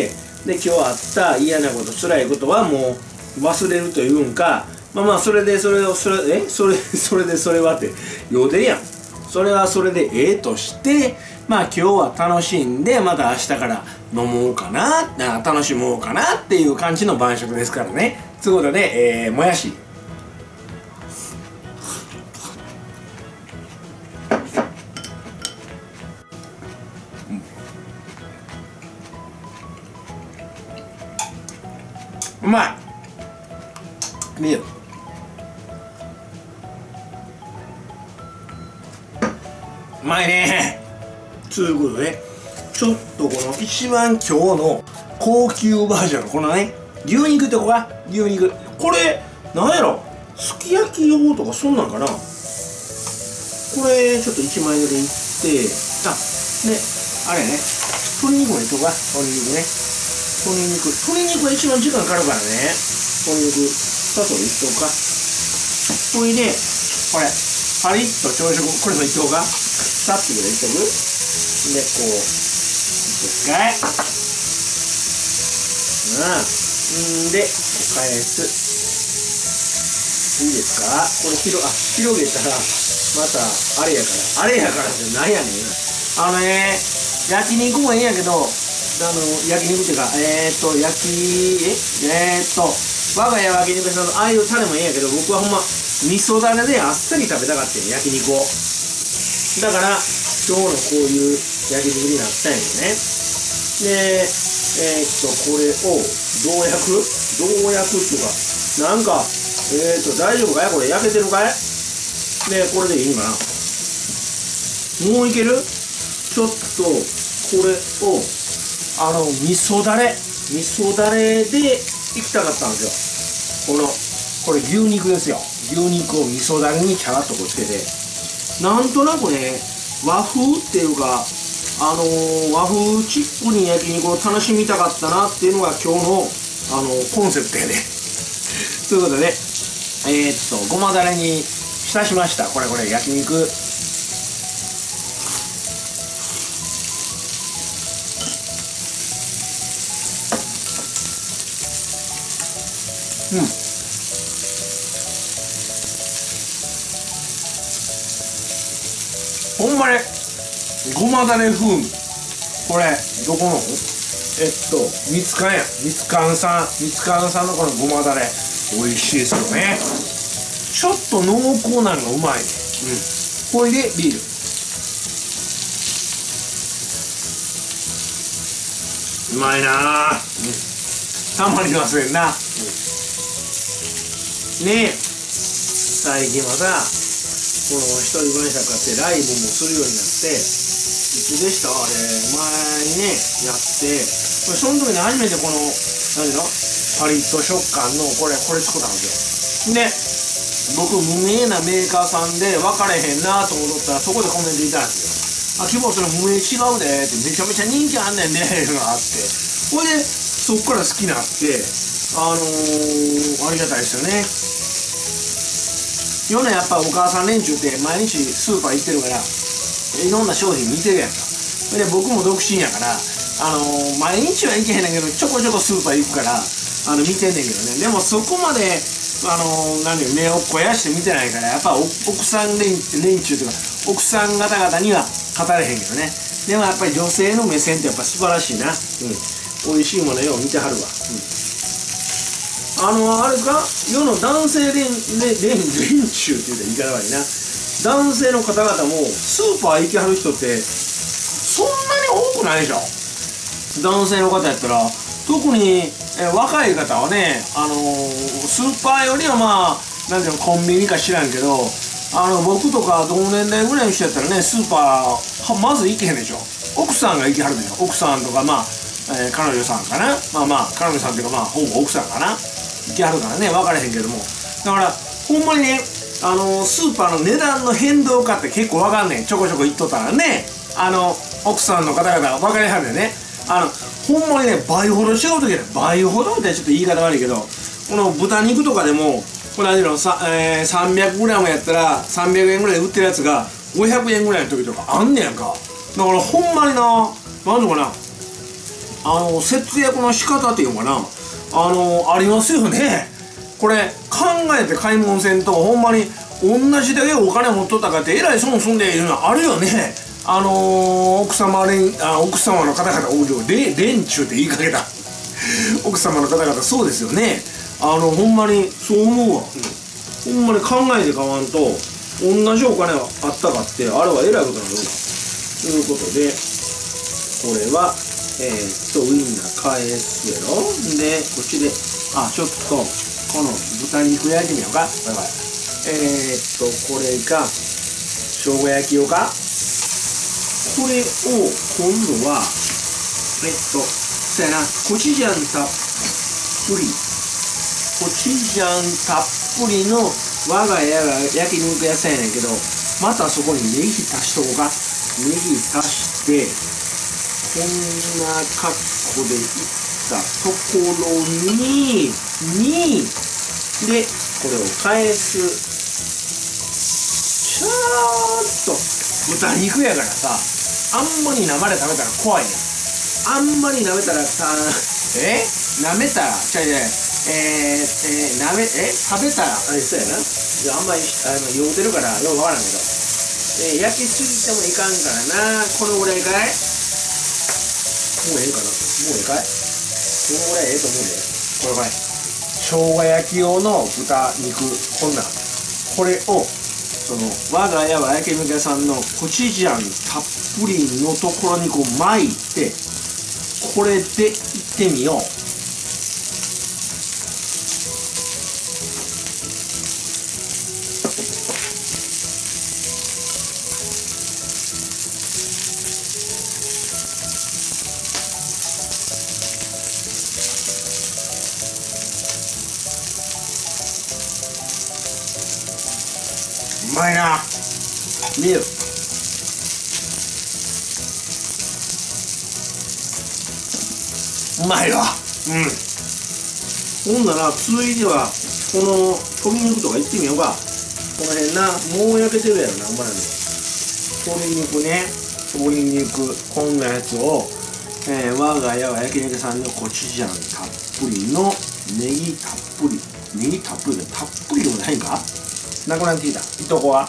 で今日あった嫌なこと、辛いことはもう忘れるというんか、まあまあそれでそれをそれえそれそれでそれはってようてるやん。それはそれでええとして、まあ今日は楽しんで、また明日から飲もうかな、楽しもうかなっていう感じの晩酌ですからね。ということで、えー、もやしうまい。見よ、うまいね。ということで、ちょっとこの一番今日の高級バージョンのこのね、牛肉ってこが牛肉、これなんやろ、すき焼き用とかそんなんかな。これちょっといちまいだけいって、あね、あれね、鶏肉もいっとこか、鶏肉ね、鶏肉鶏肉が一番時間かかるからね。鶏肉ふたついっとこか。ほいでこれパリッと朝食、これもいっとこか、ふたつぐらいいっとく。でこういっとくかい、うんで返す。いいですか、これ広あ広げたらまたあれやから、あれやからってなんやねん。あのね、焼肉もええんやけど、あの焼肉っていうか、えー、っと焼きええー、っと我が家は焼肉屋さんのああいうタレもええんやけど、僕はほんま味噌だれであっさり食べたかったん、焼肉を。だから今日のこういう焼肉になったんやね。でえー、っとこれをどう焼くどう焼くっていうか、なんかえー、っと大丈夫かい、これ焼けてるかい。でこれでいいんかな、もういける。ちょっとこれをあの味噌だれ味噌だれでいきたかったんですよ。このこれ牛肉ですよ。牛肉を味噌だれにチャラッとこうつけて、なんとなくね和風っていうか、あのー、和風チックに焼肉を楽しみたかったなっていうのが今日の、あのー、コンセプトやねということで、えー、っとごまだれに浸しました。これこれ焼肉うん、ほんまにごまだれ風味。これどこのえっとみつかんや、みつかんさんみつかんさんのこのごまだれ美味しいですよね。ちょっと濃厚なのがうまいね。うん、ほいでビール、うまいなあ、うん、たまりませんな、うん、ねえ最近はさこの一人晩酌買ってライブもするようになって、いつでしたあれ、前にねやって、その時に初めてこの何ていうのパリッと食感のこれこれ作ったんですよ。で僕無名なメーカーさんで分かれへんなと思ったら、そこでコメントいたんですよ。あ、希望その無名違うでって、めちゃめちゃ人気あんねんねいうのがあって、これでそっから好きになって、あのー、ありがたいですよね。世のやっぱお母さん連中って毎日スーパー行ってるから、いろんな商品見てるやんか。それで僕も独身やから、あのー、毎日は行けへんねんけど、ちょこちょこスーパー行くから、あの見てんねんけどね。でもそこまであのー、何目を肥やして見てないから、やっぱ奥さん連中というか奥さん方々には語れへんけどね。でもやっぱり女性の目線ってやっぱ素晴らしいな。うん、美味しいものよう見てはるわ。うん、あのー、あれですか、世の男性連連連中って言うたら言い方悪いな。男性の方々もスーパー行きはる人ってそんなに多くないでしょ。男性の方やったら特に、えー、若い方はね、あのー、スーパーよりはまあなんていうのコンビニか知らんけど、あの僕とか同年代ぐらいの人やったらね、スーパーはまず行けへんでしょ。奥さんが行きはるでしょ。奥さんとかまあ、えー、彼女さんかな、まあまあ彼女さんっていうかまあほぼ奥さんかな、行きはるからね、分からへんけども、だからほんまにね、あのー、スーパーの値段の変動かって結構分かんねん。ちょこちょこ行っとったらね、あの奥さんの方々が分かりはるでね、あのほんまにね、倍ほど違う時は倍ほどってちょっと言い方悪いけど、この豚肉とかでもこののさ、えー、さんびゃくグラム やったらさんびゃくえんぐらいで売ってるやつがごひゃくえんぐらいの時とかあんねやんか。だからほんまにな、なんのかな、あの節約の仕方っていうのかな、あのありますよね。これ考えて買い物せんと、ほんまに同じだけお金持っとったかってえらい損すんでいるのあるよね。あのー、奥様連あ奥様の方々、連連中って言いかけた奥様の方々そうですよね。あのほんまにそう思うわ、うん、ほんまに考えて買わんと同じお金があったかってあれはえらいことになるなということで、これはえー、っとウインナー返すやろ。でこっちであちょっとこの豚肉焼いてみようか。バイバイ。えー、っとこれが生姜焼き用か。これを今度はえっとそうやな、コチュジャンたっぷりコチュジャンたっぷりの我が家が焼肉屋さんやねんけど、またそこにネギ足しとこうか。ネギ足してこんな格好でいったところににでこれを返す。ちょっと豚肉やからさ、あんまり生で食べたら怖いねん。あんまり舐めたらさ、え舐めたらちゃいねえー、えー、舐めえ食べたらあれそうやな。いやあんまりあの酔うてるからよくわからんけど、えー、焼きすぎてもいかんからな。このぐらいかい。もうええかな。もうええかい。このぐらいええと思うで。これこれ生姜焼き用の豚肉、こんなんこれをその我が家は焼き肉屋さんのコチュジャンたっぷりのところにこう巻いて、これでいってみよう。うまいな。見える。うまいわ。うん。ほんなら続いてはこの鶏肉とかいってみようか。この辺な、もう焼けてるやろな、ほんまに。鶏肉ね、鶏肉こんなやつを、えー、我が家は焼肉さんのコチュジャンたっぷりのネギたっぷり、ネギたっぷりでたっぷりでもないんかなくなってきた。いとこは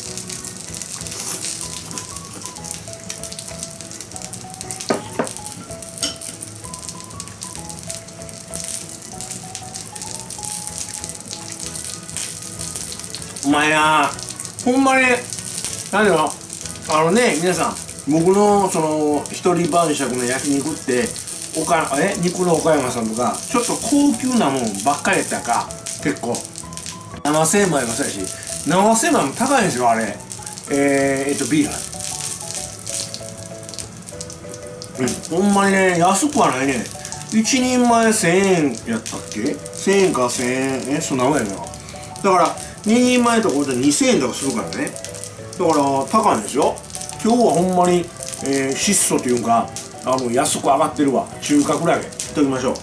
うまいな。ほんまに何よ、あのね、皆さん僕のその一人晩酌の焼肉っておかえ肉の岡山さんとかちょっと高級なもんばっかりやったか。結構生精米もそうやし生精米も高いんですよあれ。えー、えっとビール、うん、ほんまにね安くはないね。いちにんまえせんえんやったっけ、せんえんかせんえん、えそんなもんやな。だからににんまえとかでにせんえんとかするからね。だから高いんですよ。今日はほんまに、えー、質素というかあの安く上がってるわ。中華クラゲいただきましょう。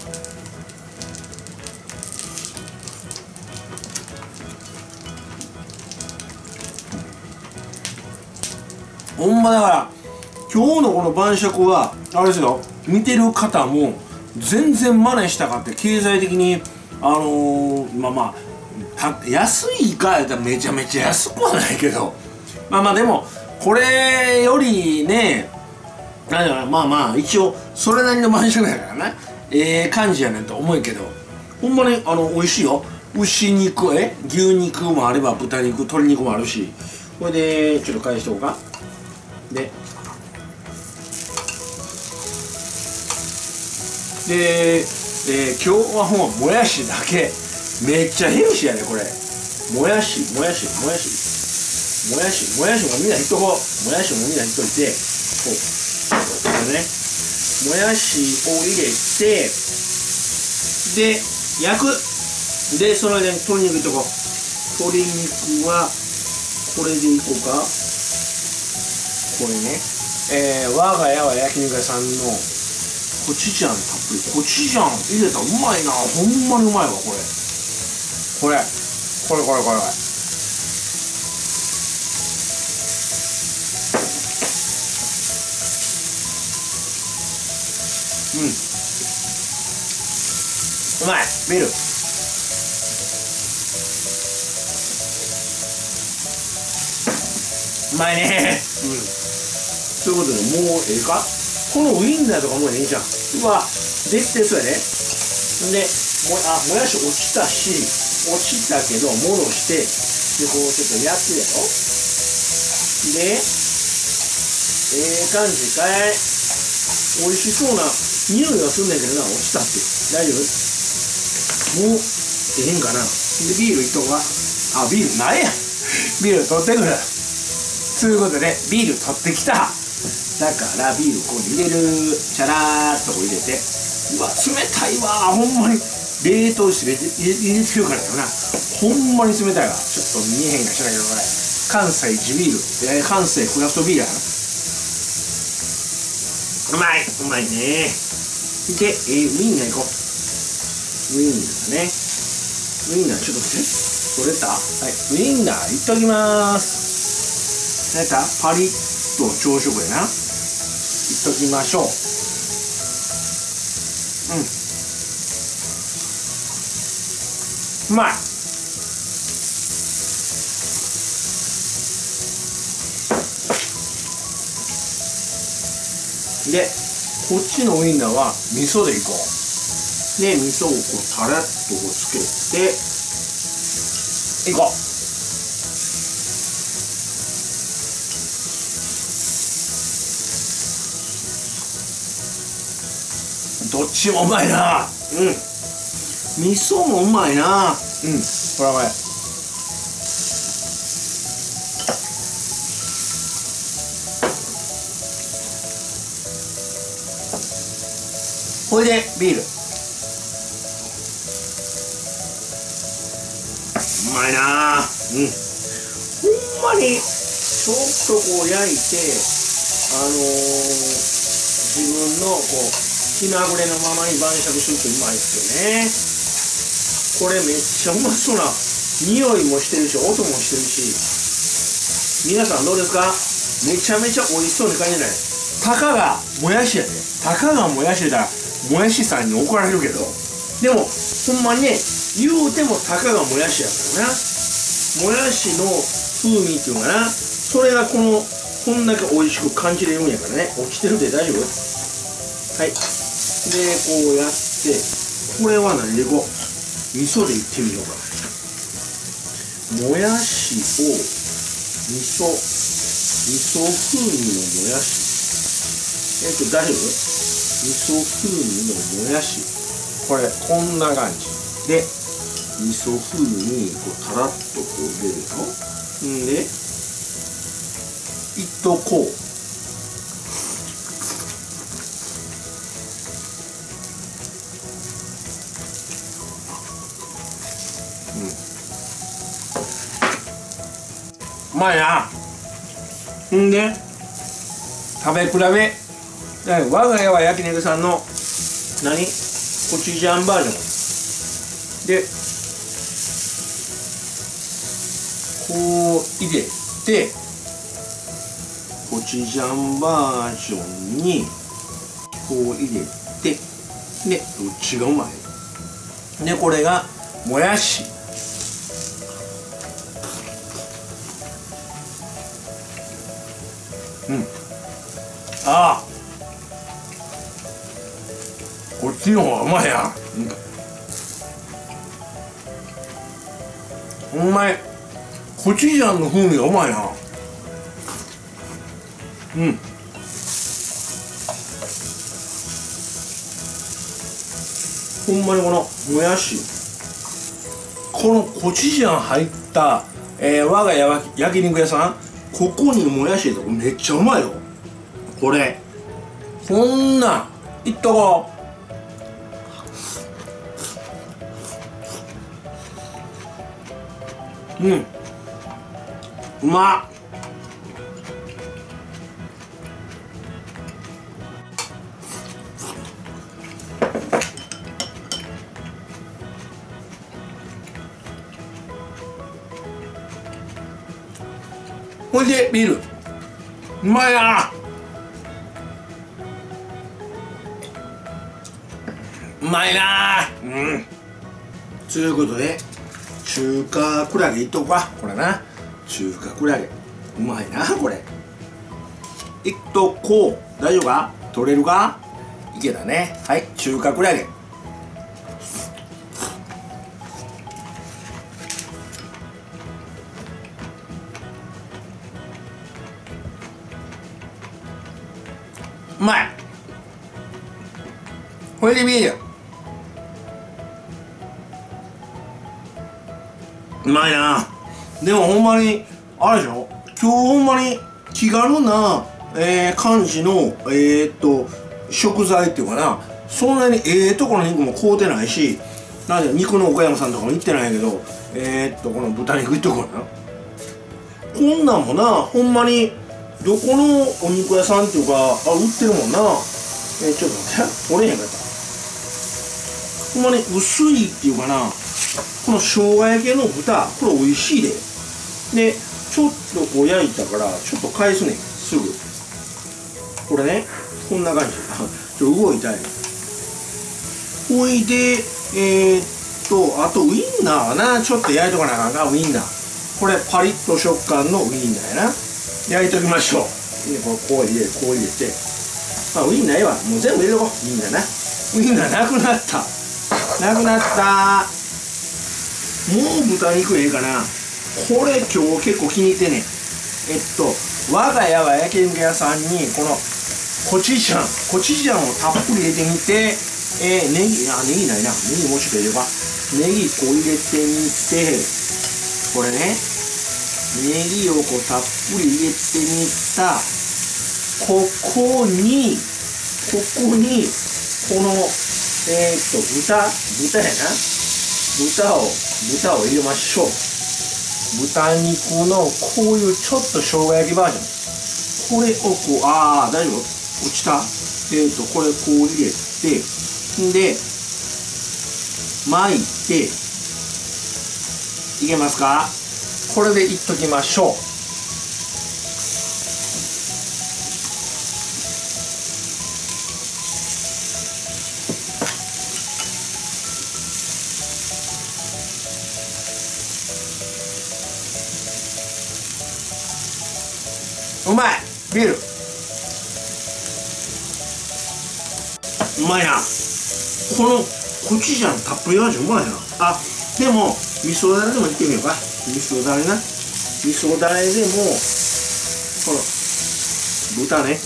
ほんまだから今日のこの晩酌はあれですよ、見てる方も全然真似したかって経済的にあのー、まあまあ安いかやったらめちゃめちゃ安くはないけど、まあまあでもこれよりね、なんだろう、まあまあ一応それなりの晩酌やからな、ええ感じやねんと思うけど、ほんまにあの美味しいよ。牛肉、え牛肉もあれば豚肉、鶏肉もあるし、これでちょっと返しておこうか。でで、えー、今日はほんまもやしだけ、めっちゃヘルシーやねこれ。もやしもやしもやしもやしもやしもみんなひっとこう、もやしもみんなひっといて、こうこれね、もやしを入れてで焼く。でその間に鶏肉いっとこう。鶏肉はこれでいこうか。これね、えー、我が家は焼肉屋さんのコチュジャンたっぷり、コチュジャン入れたらうまいな、ほんまにうまいわこれ。これこれこれこれこれうん、うまい。ビールうまいね。うんということで、もうええか、このウインナーとかもうええじゃん。うわできてそうやね。んでもあもやし落ちたし、落ちたけど戻して、でこうちょっとやってやろ。でええ感じかい。美味しそうな匂いはすんねんけどな、落ちたって。大丈夫？もうええんかな。でビールいっとこか。あビールないやんビール取ってくる。ということでビール取ってきた。だからビールここに入れる。チャラーっとこう入れて、うわ冷たいわほんまに。冷凍して入れて入れてるからよな、ほんまに冷たいわ。ちょっと見えへんかしらけどこれ関西地ビール、えー、関西クラフトビールやな。うまいうまいね。で、えー、ウインナーいこう。ウインナーね、ウインナーちょっと待って、取れた。はい、ウインナーいっときまーす。何やった？パリッと朝食やな。いっときましょう。うんうまい。でこっちのウインナーは味噌でいこう。で味噌をこうタラッとこうつけていこう。どっちもうまいな。うん、味噌もうまいな。うん、これこれこれでビールうまいな。うん、ほんまにちょっとこう焼いて、あのー、自分のこう気まぐれのままに晩酌するとうまいっすよね。これめっちゃうまそうな匂いもしてるし、音もしてるし、皆さんどうですか？めちゃめちゃ美味しそうに感じない？たかがもやしやで、たかがもやしだもやしさんに怒られるけど、でもほんまにね、言うてもたかがもやしやからな。もやしの風味っていうのかな、それがこのこんだけ美味しく感じれるんやからね。起きてるで大丈夫？はい。でこうやって、これは何でいこう。味噌でいってみようか。もやしを味噌味噌風味のもやし、えっと大丈夫？味噌風味のもやし、これこんな感じで、 味噌風にこうたらっとこう入れるよ。んでいっとこう。うまいな。んで食べ比べ、我が家は焼肉さんの何コチュジャンバージョンでこう入れて、コチュジャンバージョンにこう入れて、でどっちがうまいで、これがもやし。うん、ああこっちの方がうまいや。うん、うまい。コチュジャンの風味がうまいな。うん、ほんまにこのもやし、このコチュジャン入った、えー、我が家は焼肉屋さん、ここにもやし入れたらめっちゃうまいよこれ。こんなんいっとこう。うん、うまっ。ほいでビールうまいな。うまいな。うん、ということで中華クラゲいっとこか。これな、中華クラゲうまいな。これいっとこう。大丈夫か、取れるか、いけたね。はい、中華クラゲ。うまい。これでビールうまいな。でもほんまにあれでしょ、今日ほんまに気軽な、えー、感じのえー、っと食材っていうかな、そんなにええところの肉も買うてないし、なんで肉の岡山さんとかも行ってないけど、えー、っとこの豚肉いっとこな、こんなんもな、ほんまにどこのお肉屋さんっていうか、あ、売ってるもんな。えー、ちょっと待って、折れへんかった。ほんまに薄いっていうかな、この生姜焼けの豚、これ美味しいで。で、ちょっとこう焼いたから、ちょっと返すねん、すぐ。これね、こんな感じ。ちょっと動いたい。ほいで、えー、っと、あとウインナーはな、ちょっと焼いとかなあかんか、ウインナー。これパリッと食感のウインナーやな。焼いときましょう。で、こうこう入れ、こう入れて。まあ、ウインナーええわ。もう全部入れとこう。ウインナーな。ウインナーなくなった。なくなった。もう豚肉ええかな。これ今日結構気に入ってね。えっと、我が家は焼肉屋さんに、このコチュジャン、コチュジャンをたっぷり入れてみて、えー、ネギ、あ、ネギないな。ネギもうちょっと入れれば。ネギこう入れてみて、これね。ネギをこうたっぷり入れてみたここにここにこのえー、っと豚豚やな豚を豚を入れましょう。豚肉のこういうちょっと生姜焼きバージョン、これをこう、ああ大丈夫、落ちた。えー、っとこれこう入れて、んで巻いていけますか。これでいっときましょう。うまい。ビールうまいな。このコチュジャンたっぷり味うまいな。あ、でも味噌だれでもいってみようか。味噌だれな。味噌だれでもこの豚ね、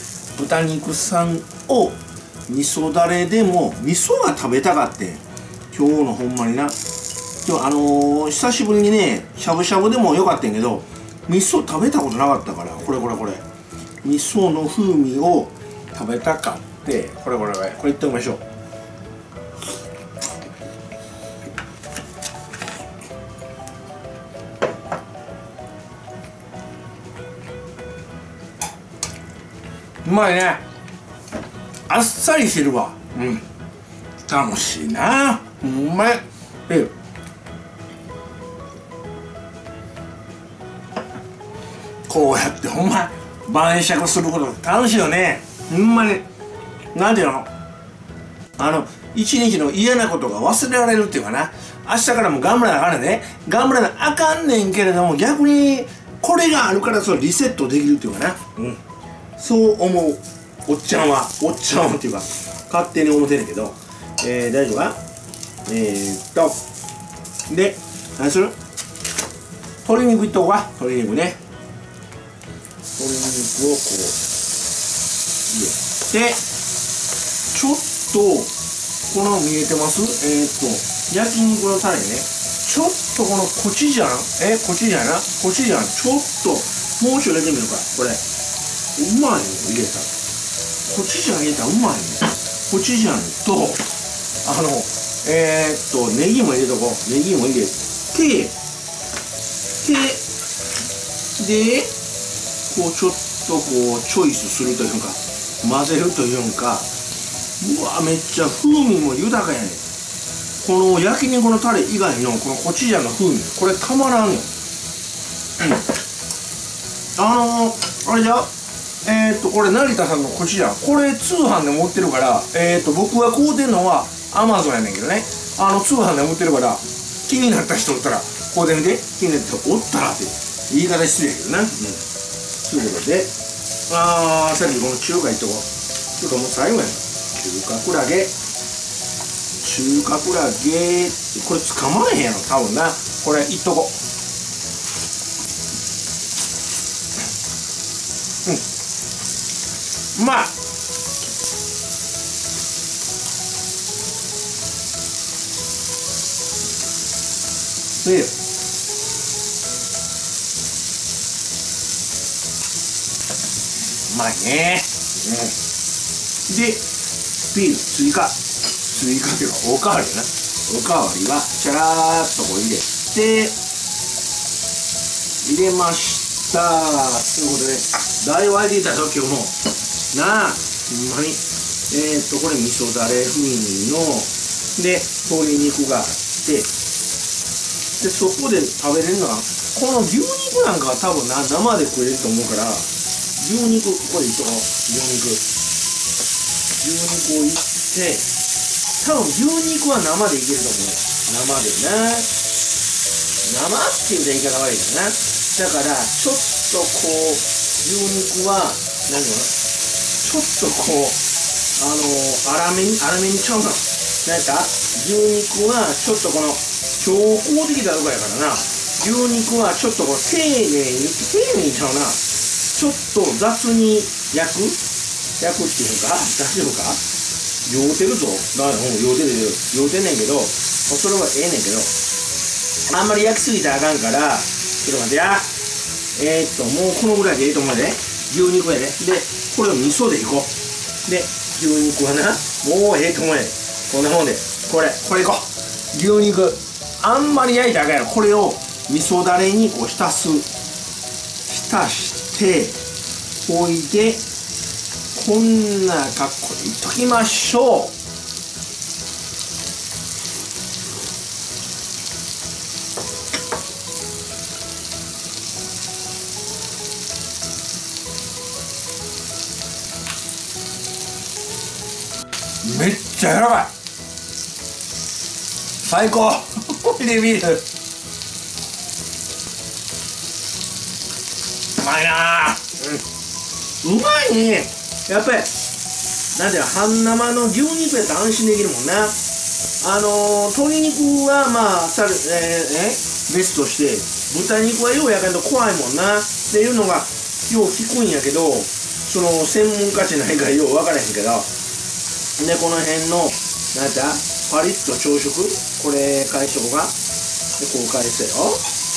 豚肉さんを味噌だれでも、味噌が食べたかって今日のほんまにな今日あのー、久しぶりにねしゃぶしゃぶでもよかったんやけど味噌食べたことなかったからこれこれこれ味噌の風味を食べたかってこれこれこれこれいってみましょう。うまいね。あっさりしてるわ。うん楽しいな。うまい。えこうやってほんま晩酌すること楽しいよね。ほんまになんていうのあの一日の嫌なことが忘れられるっていうかな。明日からも頑張らなあかんねんね。頑張らなあかんねんけれども逆にこれがあるからそのリセットできるっていうかな。うんそう思う。おっちゃんはおっちゃんはっていうか勝手に思ってんねんけど、えー、大丈夫か。えー、っとで何する。鶏肉いっとこうか。鶏肉ね鶏肉をこう入れてちょっとこの見えてますえー、っと焼肉のタレねちょっとこのコチュジャンえコチュジャンやなコチュジャンちょっともうちょい入れてみるか。これうまいの入れたらコチュジャン入れたらうまいね。コチュジャンとあのえー、っとネギも入れとこう。ネギも入れてででこうちょっとこうチョイスするというか混ぜるというかうわめっちゃ風味も豊かやね。この焼肉のタレ以外のこのコチュジャンの風味これたまらんよ。うんあのー、あれじゃえー、っとこれ成田さんのコチュジャンこれ通販で持ってるからえー、っと僕が買うてんのはアマゾンやねんけどねあの通販で持ってるから気になった人おったら買うてみて。気になった人おったらって言い方失礼やけどな。うんということであーさっきこの中華いっとこう。ちょっともう最後やな。中華クラゲ中華クラゲこれつかまれへんやろ多分な。これいっとこうんうまい。でうまいね。うんでビール追加追加っていうかおかわりやな。おかわりはチャラーっとこう入れて入れましたということで大沸いていたよ今日もなあほんまにえー、っとこれ味噌だれ風味ので鶏肉があってでそこで食べれるのはこの牛肉なんかは多分な生で食えると思うから牛肉これいっとこう。牛肉牛肉をいって多分牛肉は生でいけると思う。生でな生っていう言い方悪いかな。だからちょっとこう牛肉は何だろうなちょっとこうあのー、粗めに粗めにちゃうな何か牛肉はちょっとこの標高的なとこやからな牛肉はちょっとこう丁寧に丁寧にちゃうなちょっと雑に焼く焼くっていうか大丈夫か酔うてるぞ。だから酔うてる酔うてんねんけどそれはええねんけどあんまり焼きすぎたらあかんからちょっと待ってやえー、っともうこのぐらいでええと思うで牛肉やででこれを味噌でいこうで牛肉はなもうええと思うでこんなもんでこれこれいこう牛肉あんまり焼いたらあかんやろ。これを味噌だれにこう浸す浸しておいでこんな格好でいっときましょう。めっちゃ柔らかい最高でビールうまいなあ、うん、うまいねやっぱりなんていうの半生の牛肉やったら安心できるもんな。あのー、鶏肉はまあさる、えー、えベストして豚肉はようやかんと怖いもんなっていうのがよう聞くんやけどその専門家じゃないからよう分からへんけどでこの辺のなんてパリッと朝食、これ返しとこうか。でこう返せよ。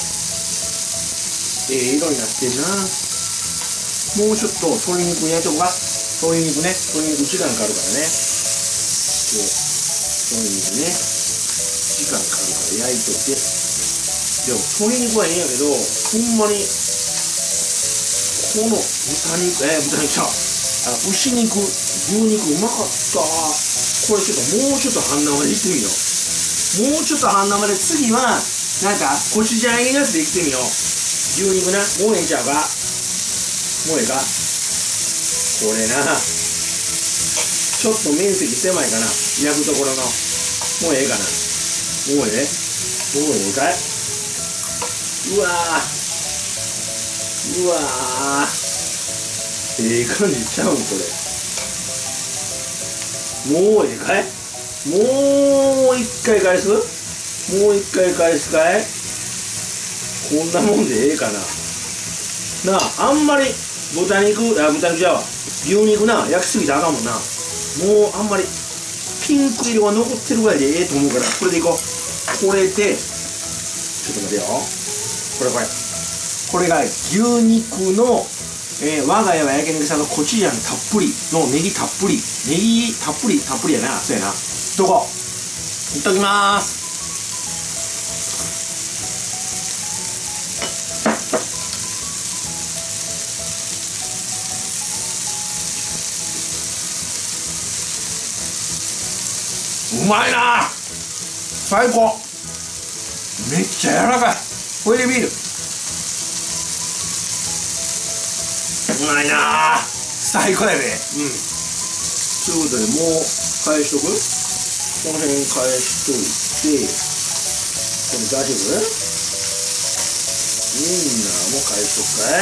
ええ色になってんな。もうちょっと鶏肉焼いとこうか。鶏肉ね、鶏肉時間かかるからね。こう鶏肉ね、時間かかるから焼いといて。でも鶏肉はいいんやけど、ほんまにこの豚肉、えー、豚肉ちゃう、あ、牛肉、牛肉うまかった。これちょっともうちょっと半生でいってみよう。もうちょっと半生で、次はなんかコチュジャン入りのやつでいってみよう。牛肉な、もうええんちゃうか。もうええか。これな、ちょっと面積狭いかな、焼くところの。もうええかな。もうええもうええかい。うわーうわーええ感じちゃうんこれ。もうええかい。もう一回返す。もう一回返すかい。こんなもんでええかな。なあ、あんまり豚肉、あ、豚肉じゃわ、牛肉な、焼きすぎてあかんもんな。もうあんまりピンク色が残ってるぐらいでええと思うから、これでいこう。これで、ちょっと待てよ。これこれ。これが牛肉の、えー、我が家は焼肉さんのコチュジャンたっぷりのネギたっぷり。ネギたっぷり、たっぷりやな。そうやな。どこいっときまーす。うまいなー、最高。めっちゃ柔らかい。これでビールうまいなー、最高やで。うん、ということでもう返しとく。この辺返しといて、これ大丈夫？ウインナーも返しとくかい。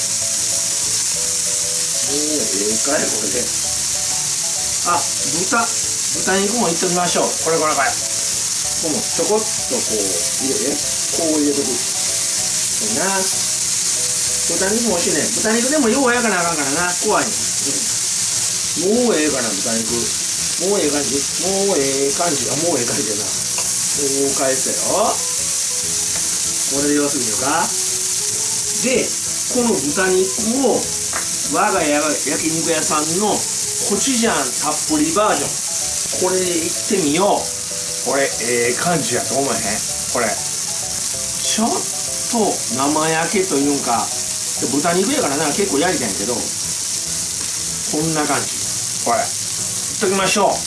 もうええかいこれで。あ、豚豚肉もいっときましょう。これこれこれ。ここもちょこっとこう入れて、こう入れとく。そうな。豚肉も美味しいね。豚肉でもよう焼かなあかんからな。怖いね。うん、もうええかな、豚肉。もうええ感じ。もうええ感じ。あ、もうええ感じやな。こう返したよ。これで様子見るか。で、この豚肉を我が家焼肉屋さんのコチュジャンたっぷりバージョン、これでいってみよう。これええ感じやと思えへん。これちょっと生焼けというんか、豚肉やからな、結構焼いたんやけど、こんな感じ。これいっときましょう。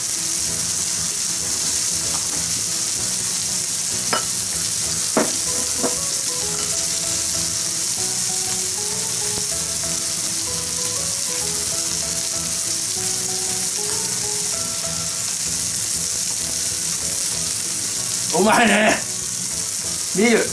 うまいね。ビール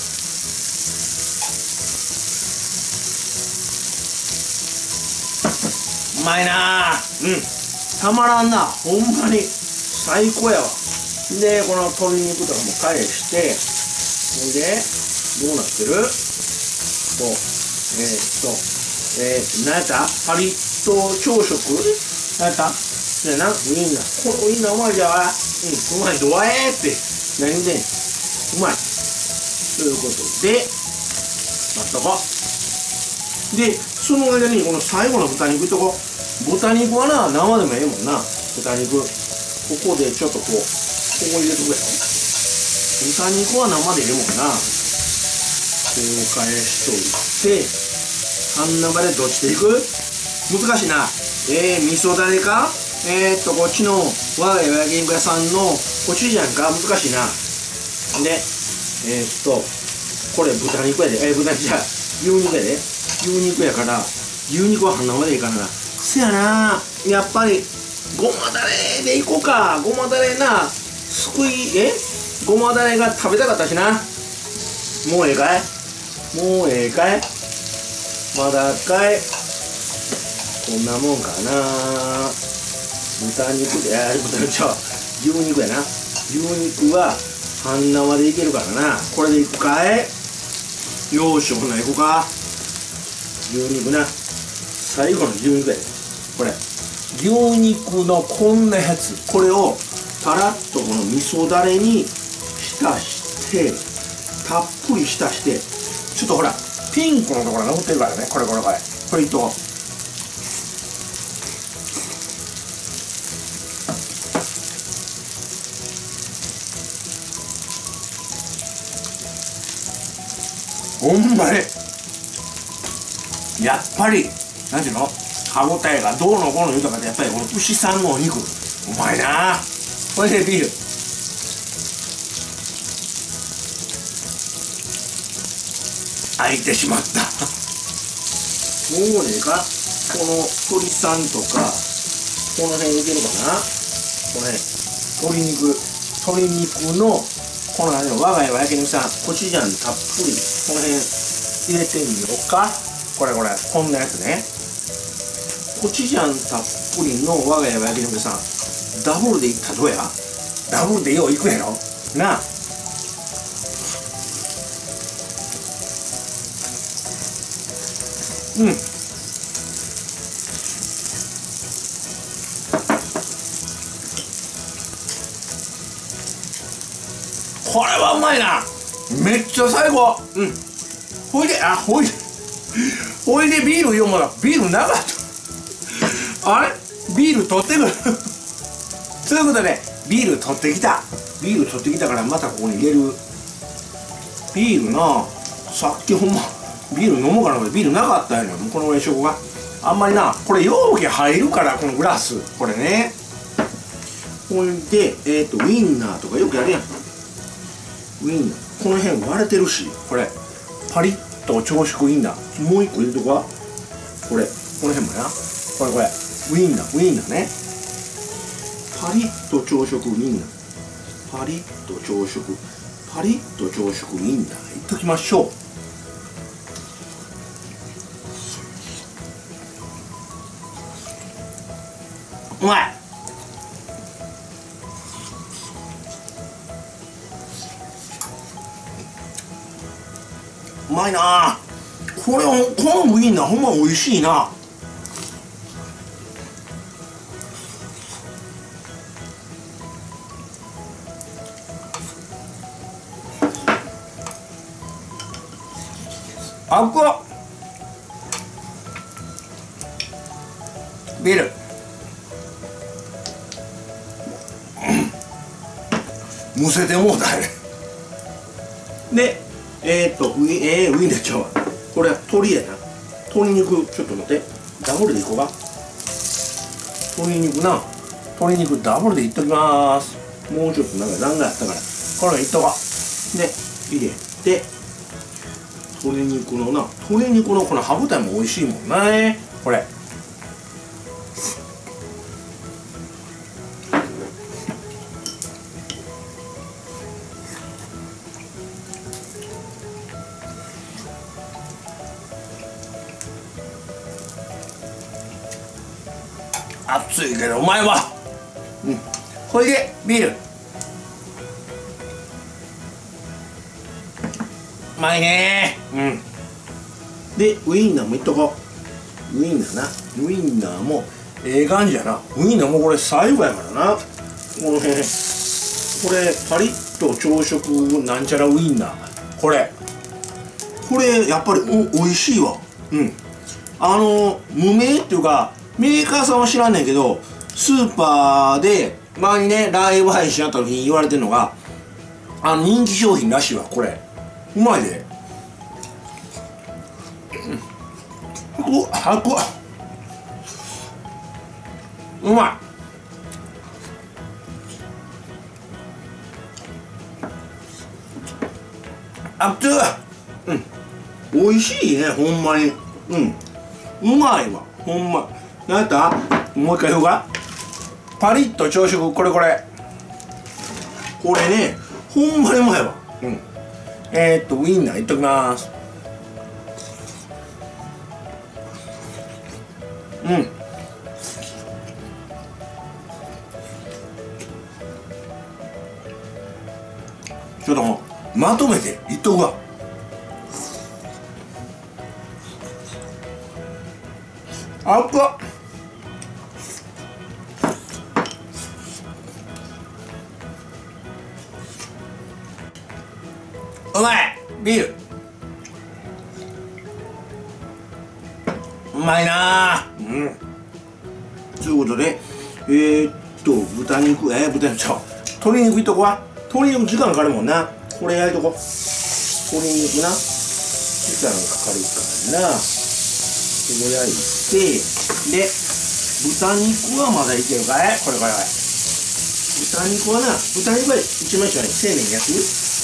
うまいな。うん、たまらんな、ほんまに最高やわ。でこの鶏肉とかも返して、ほんでどうなってる。こうえー、っとえー、何やった、パリッと朝食、何やったでな、ウインナー、このウインナーうまいじゃわ。うん、うまい、どわえーって何でん、うまいということで待っとこう。でその間にこの最後の豚肉とこ、豚肉はな、生でもええもんな。豚肉ここでちょっとこう、ここ入れとくやろ。豚肉は生でええもんな。こう返しといて、半生でどっちでいく。難しいな。えー、味噌だれか、えー、っとこっちの我が家焼肉屋さんのコチュジャンか、難しいな。でえー、っとこれ豚肉やで、えー、豚肉じゃ牛肉やで。牛肉やから牛肉は半生でいいからな。せやな、やっぱりごまだれでいこうか。ごまだれな、すくいえごまだれが食べたかったしな。もうええかい、もうええかい、まだかい。こんなもんかな。豚肉で、あ、豚肉ちゃう、牛肉やな。牛肉は半生でいけるからな。これでいくかい。よーし、ほな行こうか。牛肉な、最後の牛肉やで。これ牛肉のこんなやつ、これをたらっとこの味噌だれに浸してたっぷり浸して、ちょっとほらピンクのところ残ってるからね、これこれこれこれいっとこう。ほんまにやっぱりなんていうの、歯ごたえがどうのこうの豊かで、やっぱりこの牛さんのお肉うまいな。これでビール開いてしまった。もうねか、この鶏さんとかこの辺いけるかな。これ鶏肉鶏肉のこの辺の我が家は焼肉さんコチュジャンたっぷりこの辺入れてみようか。これこれこんなやつね、コチュジャンたっぷりの我が家は焼肉さんダブルでいったらどうや。ダブルでよういくやろなあ。うん、これはうまいな。めっちゃ最高。うん。ほいで、あ、ほいでほいでビールよ、まだビールなかったあれビール取ってくるということでビール取ってきた。ビール取ってきたからまたここに入れる。ビールな、さっきほんまビール飲もうかな。ビールなかったやねん、この上食があんまりな。これ容器入るから、このグラスこれね。ほいでえっ、ー、とウインナーとかよくやるやん。ウインナーこの辺割れてるし、これパリッと朝食ウインナーもう一個入れとこわ。これこの辺もやな。これこれウインナーウインナーね。パリッと朝食ウインナー、パリッと朝食パリッと朝食ウインナーいっときましょう。うまい。うまいな。これこのウインナーほんま美味しいな。あっこビールむせてもうたね。でえー、っとウイ,、えー、ウインナーちゃうわ。これは鶏やな。鶏肉ちょっと待って、ダブルでいこうか。鶏肉な、鶏肉ダブルでいっときまーす。もうちょっとなんか残があったからこれいっとこう。で入れて鶏肉のな、鶏肉のこの歯ごたえも美味しいもんね。これ熱いけどうまいわ。うん、これでビールうまいねー。うんでウインナーもいっとこう。ウインナーな、ウインナーもええ感じやな。ウインナーもこれ最後やからな。この辺これパリッと朝食なんちゃらウインナー、これこれやっぱりおおいしいわ。うん、あの無名っていうかメーカーさんは知らんねんけど、スーパーで前にねライブ配信やった時に言われてるのが、あの人気商品らしいわ。これうまいで。うはっこうまい。あっつうん美味しいね、ほんまに。うんうまいわほんま。なんやった、もう一回言おうか。パリッと朝食、これこれこれねほんまにうまいわ。うんえー、っとウインナーいっときます。うんちょっともうまとめていっとくわ。あっこうまい。ビールうまいなー。うんということで、えー、っと豚肉、えー、豚肉ちゃう鶏肉いっとこは。鶏肉時間かかるもんな。これ焼いとこ。鶏肉な時間かかるからな。これ焼いて、で豚肉はまだいけるかい。これこれこれ豚肉はな、豚肉は一枚一枚丁寧に焼く。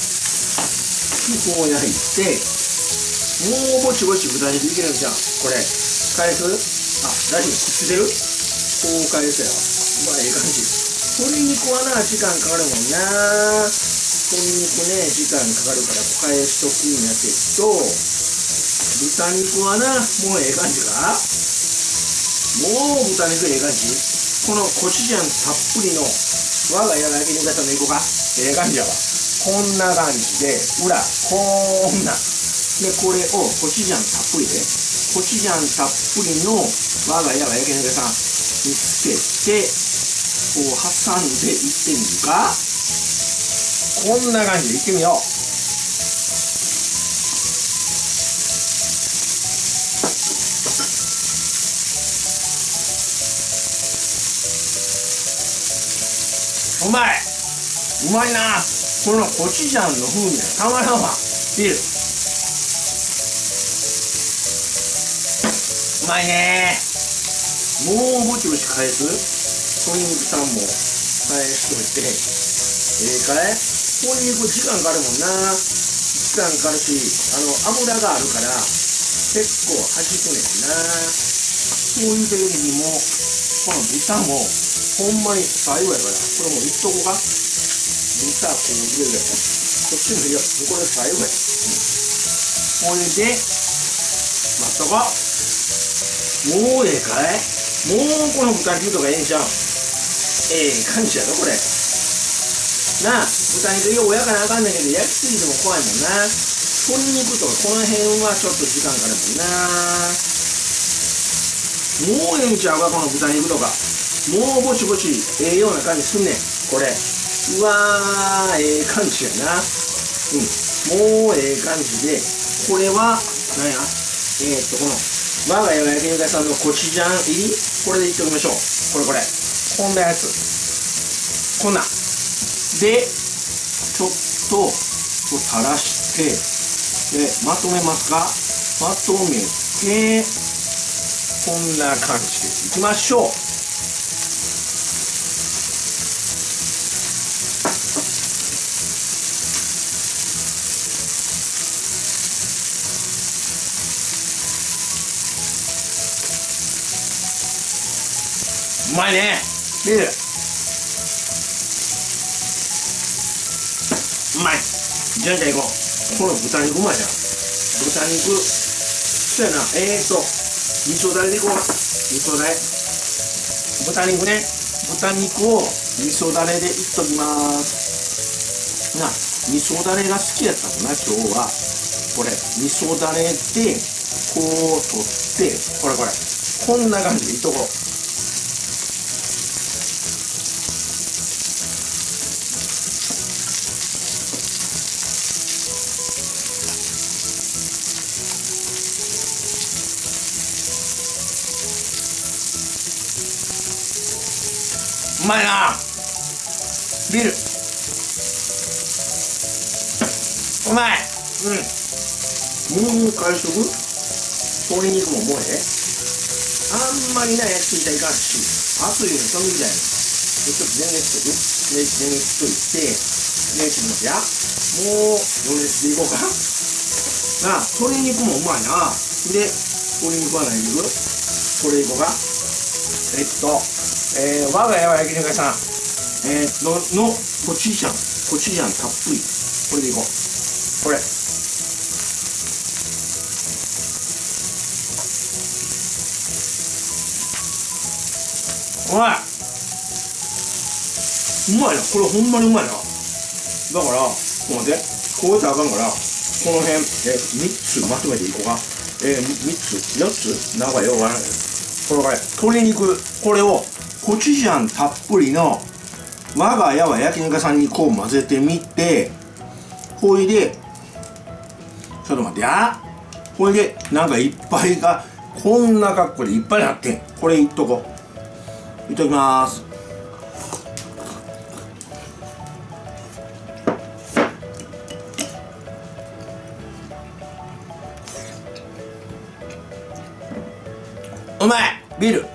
こう焼いて、もうぼちぼち豚肉いけるんじゃん。これ返す。あ、大丈夫、くっついてる。こう返すやろ。まあええ感じ。鶏肉はな時間かかるもんな。鶏肉ね時間かかるから返しとくんやけど、豚肉はなもうええ感じか。もう豚肉ええ感じ。このコチュジャンたっぷりの我が家の焼き肉屋さんのいこうか。ええ感じやわ。こんな感じで裏こんなで、これをコチュジャンたっぷりで、コチュジャンたっぷりの我が家は焼き肉屋さんにつけてこう挟んでいってみるか。こんな感じでいってみよう。うまい。うまいな。このコチュジャンの風味がたまらんわ。ビールうまいね。もうぼちぼち返す。鶏肉さんも返しといてええかい。鶏肉時間かかるもんな。時間かかるし、あの油があるから結構はじくねんな。そういう時にもこの豚もほんまに最後やから、これもういっとこか。豚こう入れるやつ。こっちもいいよ。これ最後や。これで待っとこう。もうええかい。もうこの豚肉とかええんちゃう。ええ感じやろこれなあ。豚肉よう焼かなあかんねんけど、焼きすぎても怖いもんな。鶏肉とかこの辺はちょっと時間かかるもんな。もうええんちゃうかこの豚肉とか。もうぼちぼちええような感じすんねんこれ。うわーええ感じやな。うんもうええ感じで、これは何やえー、っとこの我が家の焼き肉屋さんのコチュジャン入り、これでいっておきましょう。これこれこんなやつ、こんなでちょっとこう垂らしてでまとめますか。まとめてこんな感じでいきましょう。うまいね。ビールうまい。じゃんじゃんいこう。この豚肉うまいじゃん。豚肉そうやな。えーっと味噌だれでいこう。味噌だれ豚肉ね。豚肉を味噌だれでいっときますな。味噌だれが好きやったもんな今日は。これ味噌だれでこう取ってこれこれこんな感じでいっとこう。うまいな。ビールうまい。うんもう返しとく。鶏肉ももうええ。あんまりな焼きすぎちゃいかんし、熱いのそのみたいなちょっと電熱しとく。電熱しといて電熱しますや。もう余熱でいこうかなあ。鶏肉もうまいな。で鶏肉は何肉これいこうか。えっとえー、我が家は焼肉屋さん、えー、の, のコチュジャンコチュジャンたっぷりこれでいこう。これうまいうまいな。これほんまにうまいな。だから待ってこうやってあかんから、この辺、えー、みっつまとめていこうか。えー、みっつよっつなんかようわからないけど、これこれ鶏肉これをコチュジャンたっぷりの我が家は焼肉屋さんにこう混ぜてみて、ほいでちょっと待ってや。これでなんかいっぱいがこんな格好でいっぱいなってん。これいっとこう。いっときまーす。うまい。ビール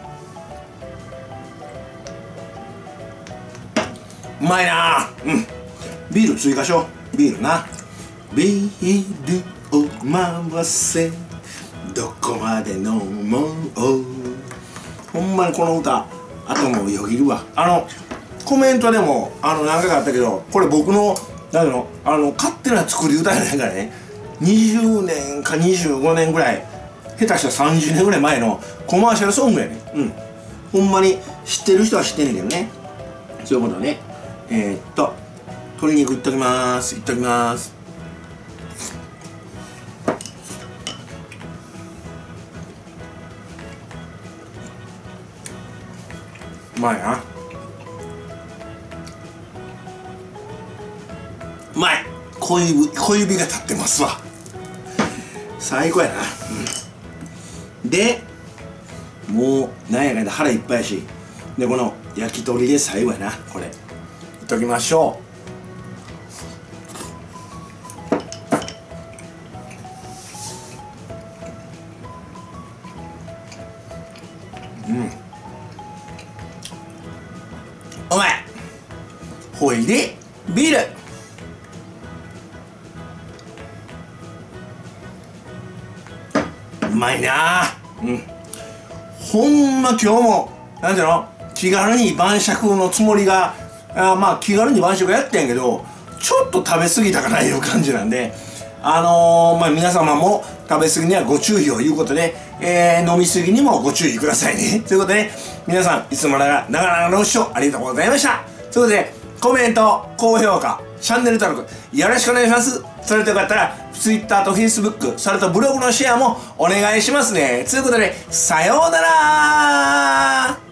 うまいな。うん、ビール追加しよう。ビールな。ビールを回せどこまで飲もう。ほんまにこの歌あともうよぎるわ。あのコメントでもあの何回かあったけど、これ僕の何だろう、あの勝手な作り歌やないからね。にじゅうねんかにじゅうごねんぐらい、下手したらさんじゅうねんぐらい前のコマーシャルソングやね。うん、ほんまに知ってる人は知ってんねんけどね。そういうことね。えー、っと鶏肉いっときまーす。いっときまーす。うまいな。うまい。小指小指が立ってますわ。最高やな。うん、でもうなんやかんや腹いっぱいやし、でこの焼き鳥で最後やな。これいっときましょう。うん、うまい。ほいでビール。うまいな。うん、ほんま今日もなんていうの、気軽に晩酌のつもりが、あまあ気軽に晩酌やってんやけど、ちょっと食べ過ぎたかないう感じなんで、あのー、まあ皆様も食べ過ぎにはご注意をいうことで、えー、飲み過ぎにもご注意くださいね。ということで、皆さんいつもながら長々のご視聴ありがとうございました。ということで、コメント、高評価、チャンネル登録よろしくお願いします。それとよかったら Twitter と Facebook、それとブログのシェアもお願いしますね。ということで、さようなら。